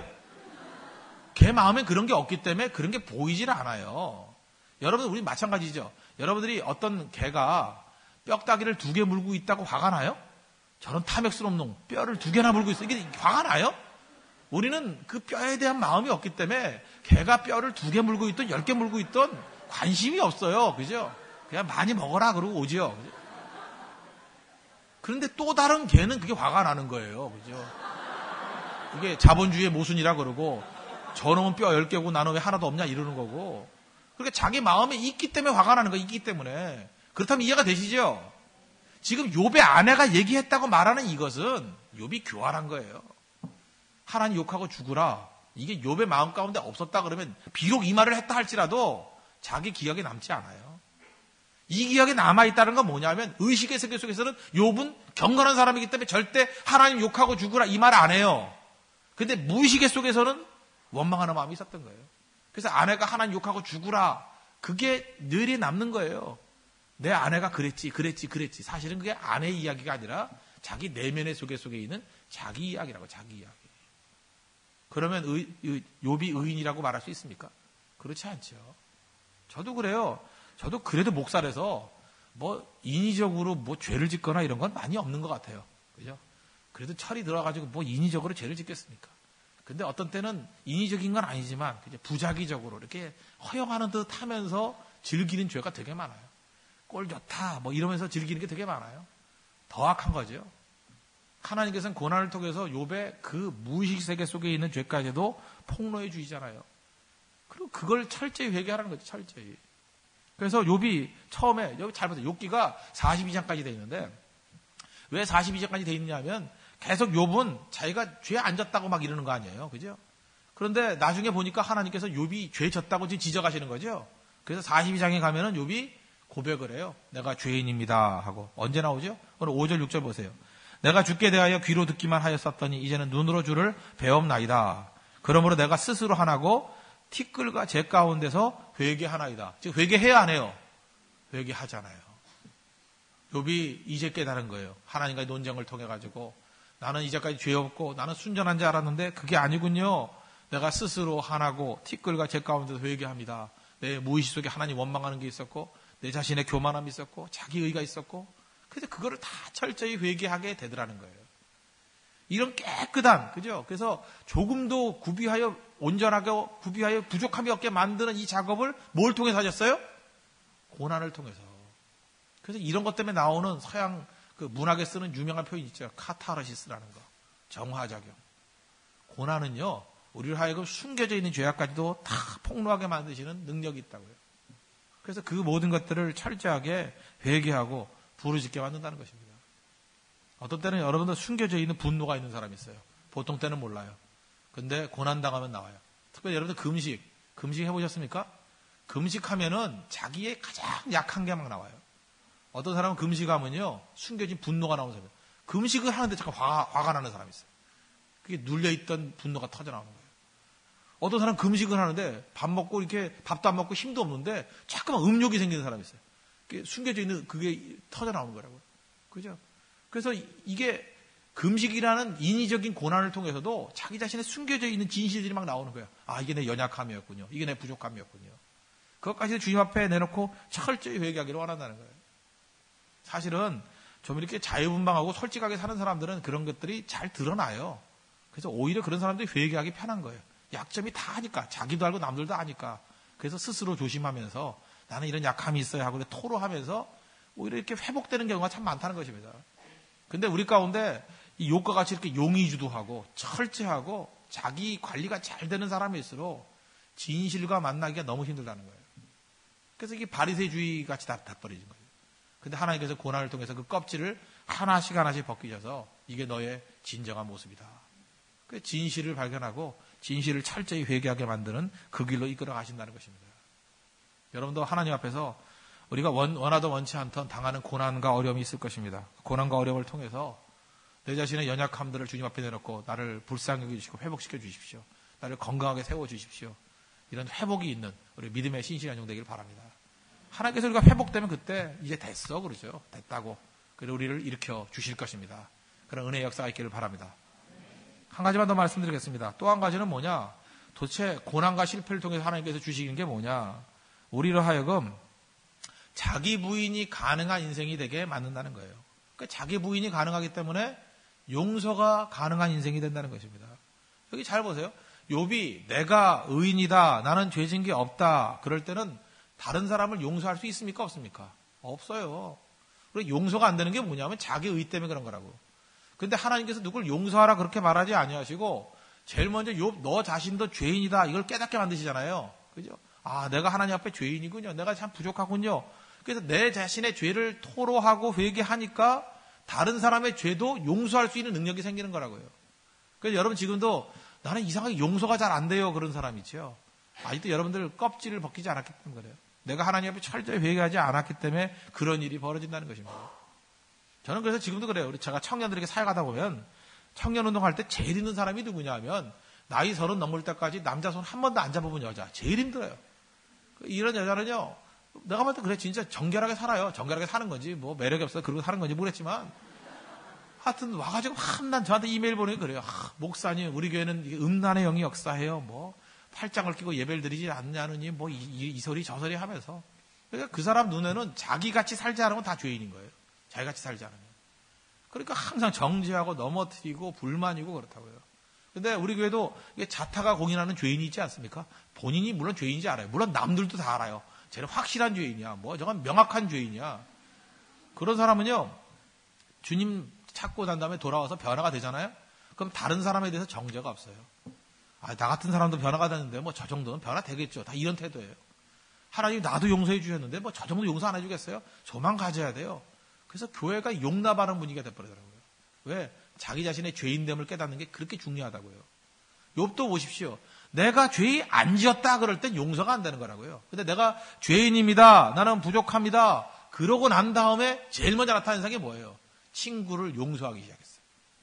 Speaker 2: 걔 마음에 그런 게 없기 때문에 그런 게 보이질 않아요. 여러분, 우리 마찬가지죠. 여러분들이 어떤 개가 뼈다귀를 두 개 물고 있다고 화가 나요? 저런 탐욕스러운 놈, 뼈를 두 개나 물고 있어. 이게 화가 나요? 우리는 그 뼈에 대한 마음이 없기 때문에 개가 뼈를 두 개 물고 있던 열 개 물고 있던 관심이 없어요. 그죠? 그냥 많이 먹어라 그러고 오지요. 그죠? 그런데 또 다른 개는 그게 화가 나는 거예요. 그죠? 그게 자본주의의 모순이라 그러고 저놈은 뼈 열 개고 나는 왜 하나도 없냐 이러는 거고. 그러니까 자기 마음에 있기 때문에 화가 나는 거예요. 있기 때문에. 그렇다면 이해가 되시죠? 지금 욥의 아내가 얘기했다고 말하는 이것은 욥이 교활한 거예요. 하나님 욕하고 죽으라. 이게 욥의 마음 가운데 없었다 그러면 비록 이 말을 했다 할지라도 자기 기억에 남지 않아요. 이 기억에 남아있다는 건 뭐냐면 의식의 세계 속에서는 욥은 경건한 사람이기 때문에 절대 하나님 욕하고 죽으라 이 말 안 해요. 근데 무의식의 속에서는 원망하는 마음이 있었던 거예요. 그래서 아내가 하나님 욕하고 죽으라 그게 늘이 남는 거예요. 내 아내가 그랬지 그랬지 그랬지. 사실은 그게 아내의 이야기가 아니라 자기 내면의 속에 속에 있는 자기 이야기라고. 자기 이야기. 그러면 의, 의, 욥이 의인이라고 말할 수 있습니까? 그렇지 않죠. 저도 그래요. 저도 그래도 목살에서 뭐 인위적으로 뭐 죄를 짓거나 이런 건 많이 없는 것 같아요. 그죠? 그래도 철이 들어가지고 뭐 인위적으로 죄를 짓겠습니까? 근데 어떤 때는 인위적인 건 아니지만 그냥 부작위적으로 이렇게 허용하는 듯 하면서 즐기는 죄가 되게 많아요. 꼴 좋다 뭐 이러면서 즐기는 게 되게 많아요. 더 악한 거죠. 하나님께서는 고난을 통해서 욥의 그 무의식 세계 속에 있는 죄까지도 폭로해 주시잖아요. 그리고 그걸 철저히 회개하라는 거죠. 철저히. 그래서 욥이 처음에 여기 잘 보세요. 욥기가 사십이 장까지 돼 있는데 왜 사십이 장까지 돼 있느냐면 계속 욥은 자기가 죄 안 졌다고 막 이러는 거 아니에요. 그죠? 그런데 나중에 보니까 하나님께서 욥이 죄 졌다고 지금 지적하시는 거죠. 그래서 사십이 장에 가면은 욥이 고백을 해요. 내가 죄인입니다 하고. 언제 나오죠? 오늘 오 절 육 절 보세요. 내가 주께 대하여 귀로 듣기만 하였었더니 이제는 눈으로 주를 배움나이다. 그러므로 내가 스스로 하나고 티끌과 제 가운데서 회개하나이다. 즉 회개해야 안 해요? 회개하잖아요. 욥이 이제 깨달은 거예요. 하나님과의 논쟁을 통해 가지고 나는 이제까지 죄 없고 나는 순전한 줄 알았는데 그게 아니군요. 내가 스스로 하나고 티끌과 제 가운데서 회개합니다. 내 무의식 속에 하나님 원망하는 게 있었고 내 자신의 교만함이 있었고 자기 의가 있었고 그래서 그거를 다 철저히 회개하게 되더라는 거예요. 이런 깨끗한, 그죠? 그래서 조금도 구비하여 온전하게 구비하여 부족함이 없게 만드는 이 작업을 뭘 통해서 하셨어요? 고난을 통해서. 그래서 이런 것 때문에 나오는 서양 그 문학에 쓰는 유명한 표현 있죠. 카타르시스라는 거. 정화작용. 고난은요, 우리를 하여금 숨겨져 있는 죄악까지도 다 폭로하게 만드시는 능력이 있다고요. 그래서 그 모든 것들을 철저하게 회개하고 부르짖게 만든다는 것입니다. 어떤 때는 여러분들 숨겨져 있는 분노가 있는 사람이 있어요. 보통 때는 몰라요. 근데 고난당하면 나와요. 특별히 여러분들 금식, 금식 해보셨습니까? 금식하면은 자기의 가장 약한 게 막 나와요. 어떤 사람은 금식하면요, 숨겨진 분노가 나오는 사람이에요. 금식을 하는데 잠깐 화, 화가 나는 사람이 있어요. 그게 눌려있던 분노가 터져나오는 거예요. 어떤 사람은 금식을 하는데 밥 먹고 이렇게 밥도 안 먹고 힘도 없는데 자꾸만 음욕이 생기는 사람이 있어요. 그게 숨겨져 있는 그게 터져나오는 거라고요. 그죠? 그래서 이게 금식이라는 인위적인 고난을 통해서도 자기 자신의 숨겨져 있는 진실들이 막 나오는 거예요. 아, 이게 내 연약함이었군요. 이게 내 부족함이었군요. 그것까지 주님 앞에 내놓고 철저히 회개하기를 원한다는 거예요. 사실은 좀 이렇게 자유분방하고 솔직하게 사는 사람들은 그런 것들이 잘 드러나요. 그래서 오히려 그런 사람들이 회개하기 편한 거예요. 약점이 다 아니까. 자기도 알고 남들도 아니까. 그래서 스스로 조심하면서 나는 이런 약함이 있어야 하고 토로하면서 오히려 이렇게 회복되는 경우가 참 많다는 것입니다. 근데 우리 가운데 이 욥과 같이 이렇게 용의주도하고 철저하고 자기 관리가 잘 되는 사람일수록 진실과 만나기가 너무 힘들다는 거예요. 그래서 이게 바리새주의 같이 다, 다 버려진 거예요. 근데 하나님께서 고난을 통해서 그 껍질을 하나씩 하나씩 벗기셔서 이게 너의 진정한 모습이다. 그 진실을 발견하고 진실을 철저히 회개하게 만드는 그 길로 이끌어 가신다는 것입니다. 여러분도 하나님 앞에서 우리가 원, 원하도 원치 않던 당하는 고난과 어려움이 있을 것입니다. 고난과 어려움을 통해서 내 자신의 연약함들을 주님 앞에 내놓고 나를 불쌍히 여겨주시고 회복시켜 주십시오. 나를 건강하게 세워주십시오. 이런 회복이 있는 우리 믿음의 신실한 종 되길 바랍니다. 하나님께서 우리가 회복되면 그때 이제 됐어 그러죠. 됐다고. 그리고 우리를 일으켜 주실 것입니다. 그런 은혜의 역사가 있기를 바랍니다. 한 가지만 더 말씀드리겠습니다. 또 한 가지는 뭐냐? 도대체 고난과 실패를 통해서 하나님께서 주시는 게 뭐냐? 우리로 하여금 자기 부인이 가능한 인생이 되게 만든다는 거예요. 그러니까 자기 부인이 가능하기 때문에 용서가 가능한 인생이 된다는 것입니다. 여기 잘 보세요. 욥이 내가 의인이다. 나는 죄진 게 없다. 그럴 때는 다른 사람을 용서할 수 있습니까? 없습니까? 없어요. 그리고 용서가 안 되는 게 뭐냐면 자기 의 때문에 그런 거라고. 근데 하나님께서 누굴 용서하라 그렇게 말하지 아니하시고 제일 먼저 욥 너 자신도 죄인이다. 이걸 깨닫게 만드시잖아요. 그죠? 아, 내가 하나님 앞에 죄인이군요. 내가 참 부족하군요. 그래서 내 자신의 죄를 토로하고 회개하니까 다른 사람의 죄도 용서할 수 있는 능력이 생기는 거라고요. 그래서 여러분 지금도 나는 이상하게 용서가 잘 안 돼요. 그런 사람 있죠. 아직도 여러분들 껍질을 벗기지 않았기 때문에 그래요. 내가 하나님 앞에 철저히 회개하지 않았기 때문에 그런 일이 벌어진다는 것입니다. 저는 그래서 지금도 그래요. 우리 제가 청년들에게 사역하다 보면 청년 운동할 때 제일 힘든 사람이 누구냐 하면 나이 서른 넘을 때까지 남자 손 한 번도 안 잡아본 여자. 제일 힘들어요. 이런 여자는요. 내가 볼 때 그래 진짜 정결하게 살아요. 정결하게 사는 건지 뭐 매력이 없어서 그러고 사는 건지 모르겠지만 하여튼 와가지고 한난 저한테 이메일 보내고 그래요. 아, 목사님, 우리 교회는 음란의 영이 역사해요. 뭐 팔짱을 끼고 예배를 드리지 않냐느니 뭐 이 이 소리 저 소리 하면서. 그러니까 그 사람 눈에는 자기같이 살지 않으면 다 죄인인 거예요. 자기같이 살지 않으면. 그러니까 항상 정죄하고 넘어뜨리고 불만이고 그렇다고요. 근데 우리 교회도 이게 자타가 공인하는 죄인이 있지 않습니까? 본인이 물론 죄인인지 알아요. 물론 남들도 다 알아요. 쟤는 확실한 죄인이야. 뭐 저건 명확한 죄인이야. 그런 사람은요, 주님 찾고 난 다음에 돌아와서 변화가 되잖아요? 그럼 다른 사람에 대해서 정죄가 없어요. 아, 나 같은 사람도 변화가 되는데 뭐 저 정도는 변화 되겠죠. 다 이런 태도예요. 하나님 나도 용서해 주셨는데 뭐 저 정도 용서 안 해주겠어요? 저만 가져야 돼요. 그래서 교회가 용납하는 분위기가 돼버리더라고요. 왜? 자기 자신의 죄인됨을 깨닫는 게 그렇게 중요하다고요. 욥도 보십시오. 내가 죄 안 지었다 그럴 땐 용서가 안 되는 거라고요. 근데 내가 죄인입니다. 나는 부족합니다. 그러고 난 다음에 제일 먼저 나타나는 현상이 뭐예요? 친구를 용서하기 시작했어요.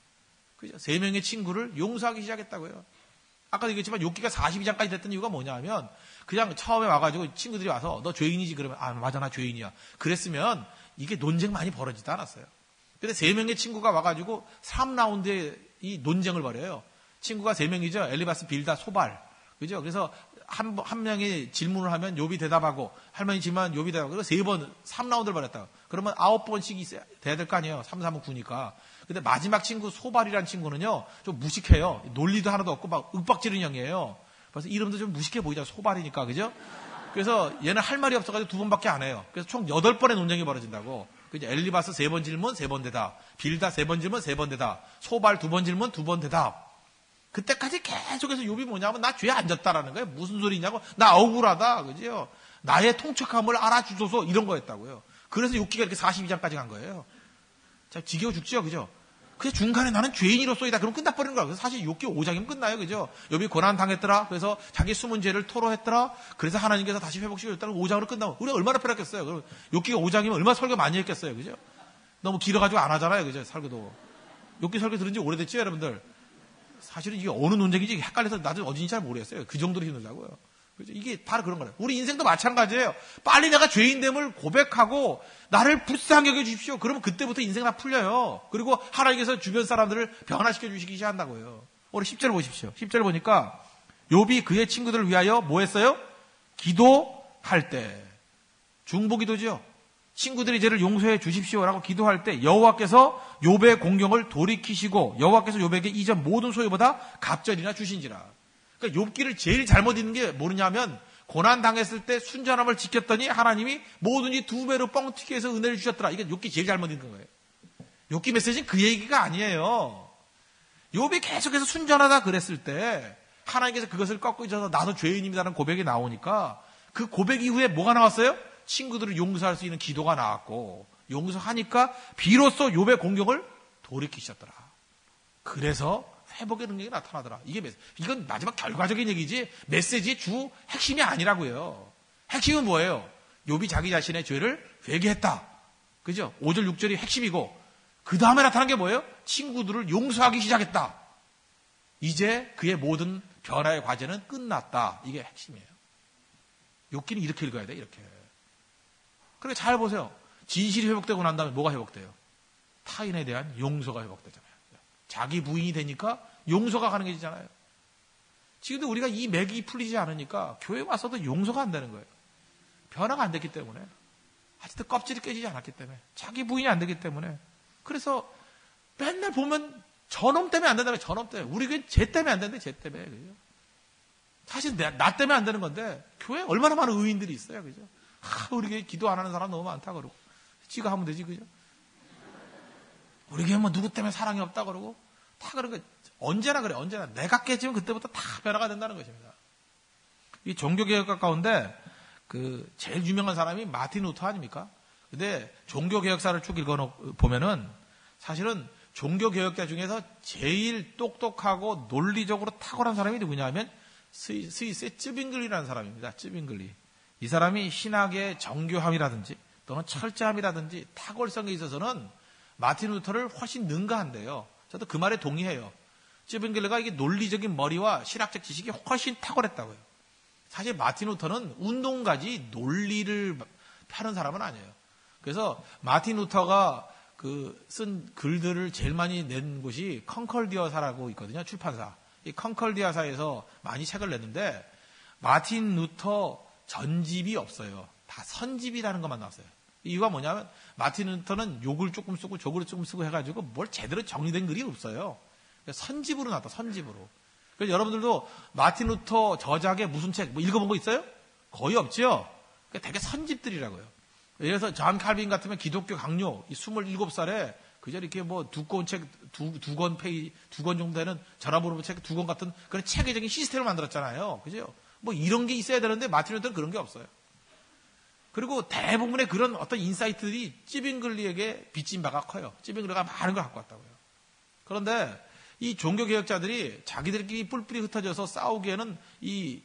Speaker 2: 그죠? 세 명의 친구를 용서하기 시작했다고요. 아까도 얘기했지만 욥기가 사십이 장까지 됐던 이유가 뭐냐 하면 그냥 처음에 와가지고 친구들이 와서 너 죄인이지 그러면 아 맞아 나 죄인이야. 그랬으면 이게 논쟁 많이 벌어지지 않았어요. 근데 세 명의 친구가 와가지고 삼 라운드에 이 논쟁을 벌여요. 친구가 세 명이죠. 엘리바스, 빌다, 소발. 그죠? 그래서 한, 한 명이 질문을 하면 욥이 대답하고 할머니 질문하면 욥이 대답하고 그래서 세 번, 삼 라운드를 벌였다. 그러면 아홉 번씩 있어야 돼야 될 거 아니에요. 삼, 삼은 구니까. 근데 마지막 친구 소발이라는 친구는요. 좀 무식해요. 논리도 하나도 없고 막 윽박지르는 형이에요. 그래서 이름도 좀 무식해 보이잖아. 소발이니까. 그죠? 그래서 얘는 할 말이 없어가지고 두 번밖에 안 해요. 그래서 총 여덟 번의 논쟁이 벌어진다고. 그죠? 엘리바스 세 번 질문, 세 번 대답. 빌다 세 번 질문, 세 번 대답. 소발 두 번 질문, 두 번 대답. 그때까지 계속해서 욥이 뭐냐면 나 죄 안 졌다라는 거예요. 무슨 소리냐고. 나 억울하다. 그죠? 나의 통촉함을 알아주소서 이런 거였다고요. 그래서 욥기가 이렇게 사십이 장까지 간 거예요. 자, 지겨워 죽죠. 그죠? 그래서 중간에 나는 죄인으로서이다. 그럼 끝나버리는 거야. 그래서 사실 욥기 오 장이면 끝나요. 그죠? 욥이 고난 당했더라. 그래서 자기 숨은 죄를 토로했더라. 그래서 하나님께서 다시 회복시켜줬다는 오 장으로 끝나고. 우리가 얼마나 편했겠어요. 그럼 욥기가 오 장이면 얼마나 설교 많이 했겠어요. 그죠? 너무 길어가지고 안 하잖아요. 그죠? 설교도. 욥기 설교 들은 지 오래됐죠, 여러분들? 사실은 이게 어느 논쟁인지 헷갈려서 나도 어딘지 잘 모르겠어요. 그 정도로 힘들다고요. 그죠? 이게 바로 그런 거예요. 우리 인생도 마찬가지예요. 빨리 내가 죄인됨을 고백하고 나를 불쌍히 여겨주십시오. 그러면 그때부터 인생 다 풀려요. 그리고 하나님께서 주변 사람들을 변화시켜 주시기 시작한다고요. 오늘 십 절 보십시오. 십 절 보니까 욥이 그의 친구들을 위하여 뭐 했어요? 기도할 때. 중보기도죠. 친구들이 죄를 용서해 주십시오라고 기도할 때 여호와께서 욥의 공경을 돌이키시고 여호와께서 욥에게 이전 모든 소유보다 갑절이나 주신지라. 그러니까 욥기를 제일 잘못 읽는 게 뭐냐면 고난 당했을 때 순전함을 지켰더니 하나님이 뭐든지 두 배로 뻥튀기 해서 은혜를 주셨더라. 이게 욥기 제일 잘못 읽은 거예요. 욥기 메시지는 그 얘기가 아니에요. 욥이 계속해서 순전하다 그랬을 때 하나님께서 그것을 꺾고 있어서 나도 죄인입니다라는 고백이 나오니까 그 고백 이후에 뭐가 나왔어요? 친구들을 용서할 수 있는 기도가 나왔고 용서하니까 비로소 욥의 공경을 돌이키셨더라. 그래서 회복의 능력이 나타나더라. 이게 메, 이건 마지막 결과적인 얘기지 메시지의 주 핵심이 아니라고요. 핵심은 뭐예요? 욥이 자기 자신의 죄를 회개했다. 그죠? 오 절 육 절이 핵심이고 그 다음에 나타난 게 뭐예요? 친구들을 용서하기 시작했다. 이제 그의 모든 변화의 과제는 끝났다. 이게 핵심이에요. 욥기는 이렇게 읽어야 돼. 이렇게. 그러니까 잘 보세요. 진실이 회복되고 난 다음에 뭐가 회복돼요? 타인에 대한 용서가 회복되잖아요. 자기 부인이 되니까 용서가 가능해지잖아요. 지금도 우리가 이 맥이 풀리지 않으니까 교회 와서도 용서가 안 되는 거예요. 변화가 안 됐기 때문에. 아직도 껍질이 깨지지 않았기 때문에. 자기 부인이 안 되기 때문에. 그래서 맨날 보면 저놈 때문에 안 된다면 저놈 때문에. 우리 교회 쟤 때문에 안 되는데 쟤 때문에. 그죠? 사실 나, 나 때문에 안 되는 건데 교회에 얼마나 많은 의인들이 있어요. 그죠? 하, 우리 교회 기도 안 하는 사람 너무 많다 그러고. 지가 하면 되지. 그죠? 우리 교회 뭐 누구 때문에 사랑이 없다 그러고. 다 그런 거 언제나 그래. 언제나. 내가 깨지면 그때부터 다 변화가 된다는 것입니다. 이 종교개혁가 가운데 그 제일 유명한 사람이 마틴 루터 아닙니까? 근데 종교개혁사를 쭉 읽어보면은 사실은 종교개혁자 중에서 제일 똑똑하고 논리적으로 탁월한 사람이 누구냐 하면 스위, 스위스의 쯔빙글리라는 사람입니다. 쯔빙글리. 이 사람이 신학의 정교함이라든지 또는 철저함이라든지 탁월성에 있어서는 마틴 루터를 훨씬 능가한대요. 저도 그 말에 동의해요. 쯔빙글리가 이게 논리적인 머리와 신학적 지식이 훨씬 탁월했다고요. 사실 마틴 루터는 운동가지 논리를 펴는 사람은 아니에요. 그래서 마틴 루터가 그 쓴 글들을 제일 많이 낸 곳이 컨컬디아사라고 있거든요. 출판사. 이 컨컬디아사에서 많이 책을 냈는데 마틴 루터 전집이 없어요. 다 선집이라는 것만 나왔어요. 이유가 뭐냐면 마틴 루터는 욕을 조금 쓰고 조글을 조금 쓰고 해가지고 뭘 제대로 정리된 글이 없어요. 선집으로 나왔다. 선집으로. 그래서 여러분들도 마틴 루터 저작의 무슨 책 뭐 읽어본 거 있어요? 거의 없죠. 되게 선집들이라고요. 예를 들어서 존 칼빈 같으면 기독교 강요 스물일곱 살에 그저 이렇게 뭐 두꺼운 책 두 두 권 페이지 두 권 정도 되는 전화번호 책 두 권 같은 그런 체계적인 시스템을 만들었잖아요. 그죠? 뭐 이런 게 있어야 되는데 마틴 루터는 그런 게 없어요. 그리고 대부분의 그런 어떤 인사이트들이 찌빙글리에게 빚진 바가 커요. 찌빙글리가 많은 걸 갖고 왔다고요. 그런데 이 종교개혁자들이 자기들끼리 뿔뿔이 흩어져서 싸우기에는 이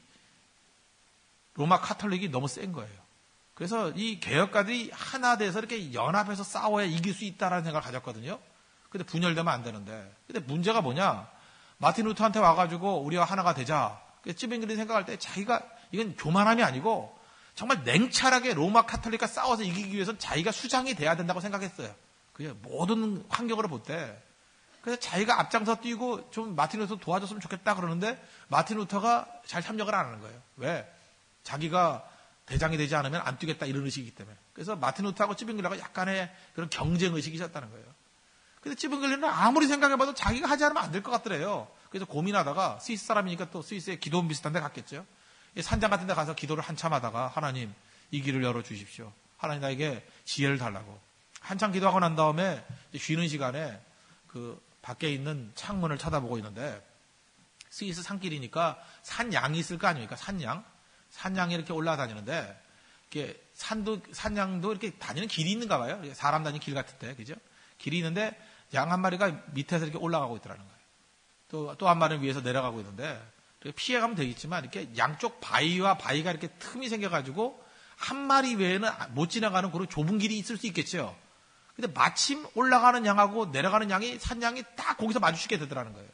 Speaker 2: 로마 카톨릭이 너무 센 거예요. 그래서 이 개혁가들이 하나 돼서 이렇게 연합해서 싸워야 이길 수 있다라는 생각을 가졌거든요. 근데 분열되면 안 되는데. 근데 문제가 뭐냐? 마틴 루터한테 와가지고 우리가 하나가 되자. 찌빙글리 생각할 때 자기가 이건 교만함이 아니고 정말 냉철하게 로마 카톨릭과 싸워서 이기기 위해서는 자기가 수장이 돼야 된다고 생각했어요. 그게 모든 환경으로 볼 때. 그래서 자기가 앞장서 뛰고 좀 마틴 루터 도와줬으면 좋겠다 그러는데 마틴 루터가 잘 협력을 안 하는 거예요. 왜? 자기가 대장이 되지 않으면 안 뛰겠다 이런 의식이기 때문에. 그래서 마틴 루터하고 찌빙글리가 약간의 그런 경쟁 의식이 있었다는 거예요. 근데 찌빙글리는 아무리 생각해봐도 자기가 하지 않으면 안 될 것 같더래요. 그래서 고민하다가 스위스 사람이니까 또 스위스에 기도원 비슷한 데 갔겠죠. 산장 같은 데 가서 기도를 한참 하다가 하나님 이 길을 열어주십시오. 하나님 나에게 지혜를 달라고. 한참 기도하고 난 다음에 쉬는 시간에 그 밖에 있는 창문을 쳐다보고 있는데 스위스 산길이니까 산양이 있을 거 아닙니까? 산양. 산양이 이렇게 올라다니는데 이렇게 산도 산양도 이렇게 다니는 길이 있는가 봐요. 사람 다니는 길 같은데 그죠? 길이 있는데 양 한 마리가 밑에서 이렇게 올라가고 있더라는 거예요. 또 또 한 마리는 위에서 내려가고 있는데 피해가면 되겠지만 이렇게 양쪽 바위와 바위가 이렇게 틈이 생겨가지고 한 마리 외에는 못 지나가는 그런 좁은 길이 있을 수 있겠죠. 근데 마침 올라가는 양하고 내려가는 양이 산양이 딱 거기서 마주치게 되더라는 거예요.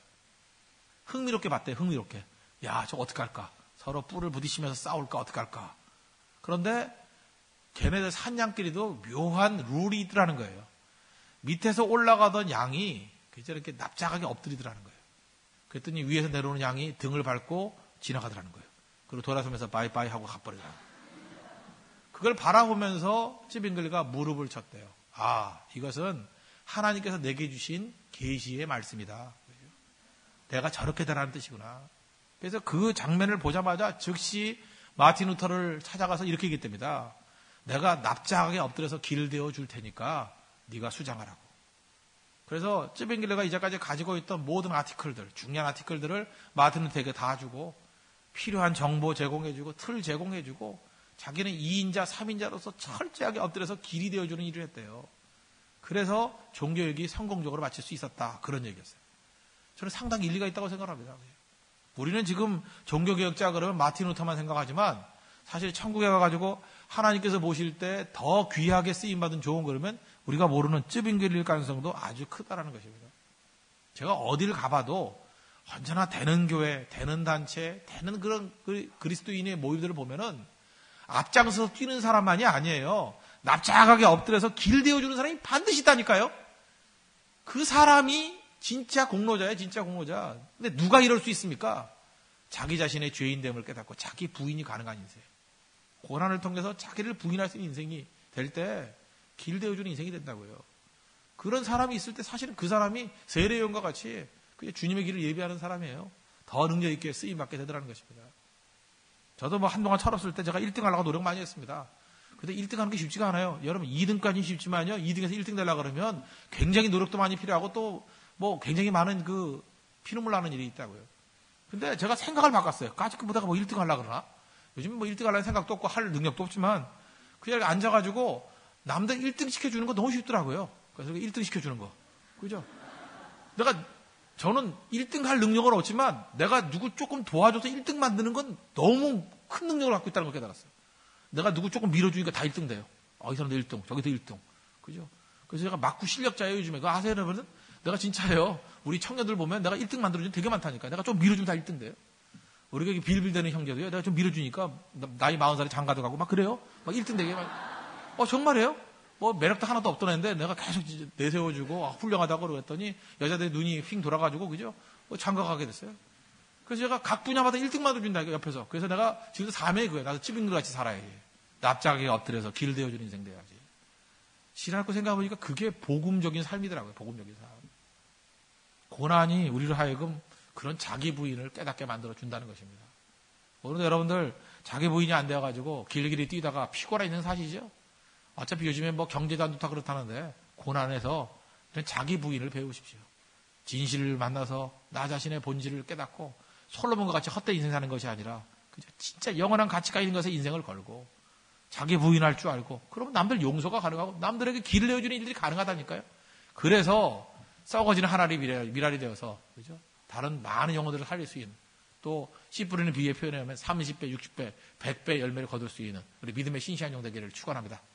Speaker 2: 흥미롭게 봤대요. 흥미롭게. 야, 저거 어떡할까? 서로 뿔을 부딪히면서 싸울까? 어떡할까? 그런데 걔네들 산양끼리도 묘한 룰이 있더라는 거예요. 밑에서 올라가던 양이 그저 이렇게 납작하게 엎드리더라는 거예요. 그랬더니 위에서 내려오는 양이 등을 밟고 지나가더라는 거예요. 그리고 돌아서면서 바이바이 하고 가버리더라는 거예요. 그걸 바라보면서 찌빙글리가 무릎을 쳤대요. 아, 이것은 하나님께서 내게 주신 계시의 말씀이다. 내가 저렇게 되라는 뜻이구나. 그래서 그 장면을 보자마자 즉시 마틴 루터를 찾아가서 이렇게 얘기했답니다. 내가 납작하게 엎드려서 길을 대어 줄 테니까 네가 수장하라고. 그래서 찌빙글리가 이제까지 가지고 있던 모든 아티클들, 중요한 아티클들을 마틴 루터에게 다 주고 필요한 정보 제공해주고 틀 제공해주고 자기는 이인자, 삼인자로서 철저하게 엎드려서 길이 되어주는 일을 했대요. 그래서 종교개혁이 성공적으로 마칠 수 있었다. 그런 얘기였어요. 저는 상당히 일리가 있다고 생각합니다. 우리는 지금 종교개혁자 그러면 마틴 루터만 생각하지만 사실 천국에 가가지고 하나님께서 보실 때 더 귀하게 쓰임받은 좋은 그러면 우리가 모르는 찌빙글리일 가능성도 아주 크다라는 것입니다. 제가 어딜 가봐도 언제나 되는 교회, 되는 단체, 되는 그런 그리스도인의 모임들을 보면은 앞장서서 뛰는 사람만이 아니에요. 납작하게 엎드려서 길 대어주는 사람이 반드시 있다니까요. 그 사람이 진짜 공로자예요. 진짜 공로자. 근데 누가 이럴 수 있습니까? 자기 자신의 죄인됨을 깨닫고 자기 부인이 가능한 인생. 고난을 통해서 자기를 부인할 수 있는 인생이 될 때 길 대어주는 인생이 된다고요. 그런 사람이 있을 때 사실은 그 사람이 세례요한과 같이 그냥 주님의 길을 예비하는 사람이에요. 더 능력 있게 쓰임받게 되더라는 것입니다. 저도 뭐 한동안 철없을 때 제가 일 등 하려고 노력 많이 했습니다. 근데 일 등 하는 게 쉽지가 않아요. 여러분 이 등까지는 쉽지만요. 이 등에서 일 등 되려고 그러면 굉장히 노력도 많이 필요하고 또 뭐 굉장히 많은 그 피눈물 나는 일이 있다고요. 근데 제가 생각을 바꿨어요. 까짓거 보다가 뭐 일 등 하려고 그러나? 요즘 뭐 일 등 하려는 생각도 없고 할 능력도 없지만 그냥 앉아가지고 남들 일 등 시켜주는 거 너무 쉽더라고요. 그래서 일 등 시켜주는 거. 그죠? 내가 저는 일 등 할 능력은 없지만 내가 누구 조금 도와줘서 일 등 만드는 건 너무 큰 능력을 갖고 있다는 걸 깨달았어요. 내가 누구 조금 밀어주니까 다 일 등 돼요. 어, 이 사람도 일 등, 저기도 일 등. 그죠? 그래서 제가 막구 실력자예요, 요즘에. 그거 아세요, 여러분? 내가 진짜예요. 우리 청년들 보면 내가 일 등 만들어주는 되게 많다니까. 내가 좀 밀어주면 다 일 등 돼요. 우리가 여기 빌빌대는 형제도요. 내가 좀 밀어주니까 나이 마흔 살에 장가도 가고 막 그래요. 막 일 등 되게 막. 어, 정말이에요? 뭐 매력도 하나도 없던 애인데 내가 계속 내세워주고 아, 훌륭하다고 그랬더니 여자들의 눈이 휙 돌아가지고 그죠? 뭐 장가가게 됐어요. 그래서 제가 각 분야마다 일 등만 준다 옆에서. 그래서 내가 지금도 삶의 그거야. 나도 찌빙글 같이 살아야지. 납작하게 엎드려서 길 대어주는 인생 돼야지. 지랄고 생각해보니까 그게 복음적인 삶이더라고요. 복음적인 삶. 고난이 우리를 하여금 그런 자기 부인을 깨닫게 만들어 준다는 것입니다. 오늘도 여러분들 자기 부인이 안 되어가지고 길길이 뛰다가 피곤해 있는 사실이죠. 어차피 요즘에 뭐 경제도 안 좋다 그렇다는데 고난에서 자기 부인을 배우십시오. 진실을 만나서 나 자신의 본질을 깨닫고 솔로몬과 같이 헛된 인생 사는 것이 아니라 그죠? 진짜 영원한 가치가 있는 것에 인생을 걸고 자기 부인할 줄 알고 그러면 남들 용서가 가능하고 남들에게 길을 내어주는 일들이 가능하다니까요. 그래서 썩어지는 하나리 미랄이 되어서 그죠? 다른 많은 영혼들을 살릴 수 있는 또 씨 뿌리는 비유의 표현에 하면 삼십 배, 육십 배, 백 배 열매를 거둘 수 있는 우리 믿음의 신실한 종 되기를 축원합니다.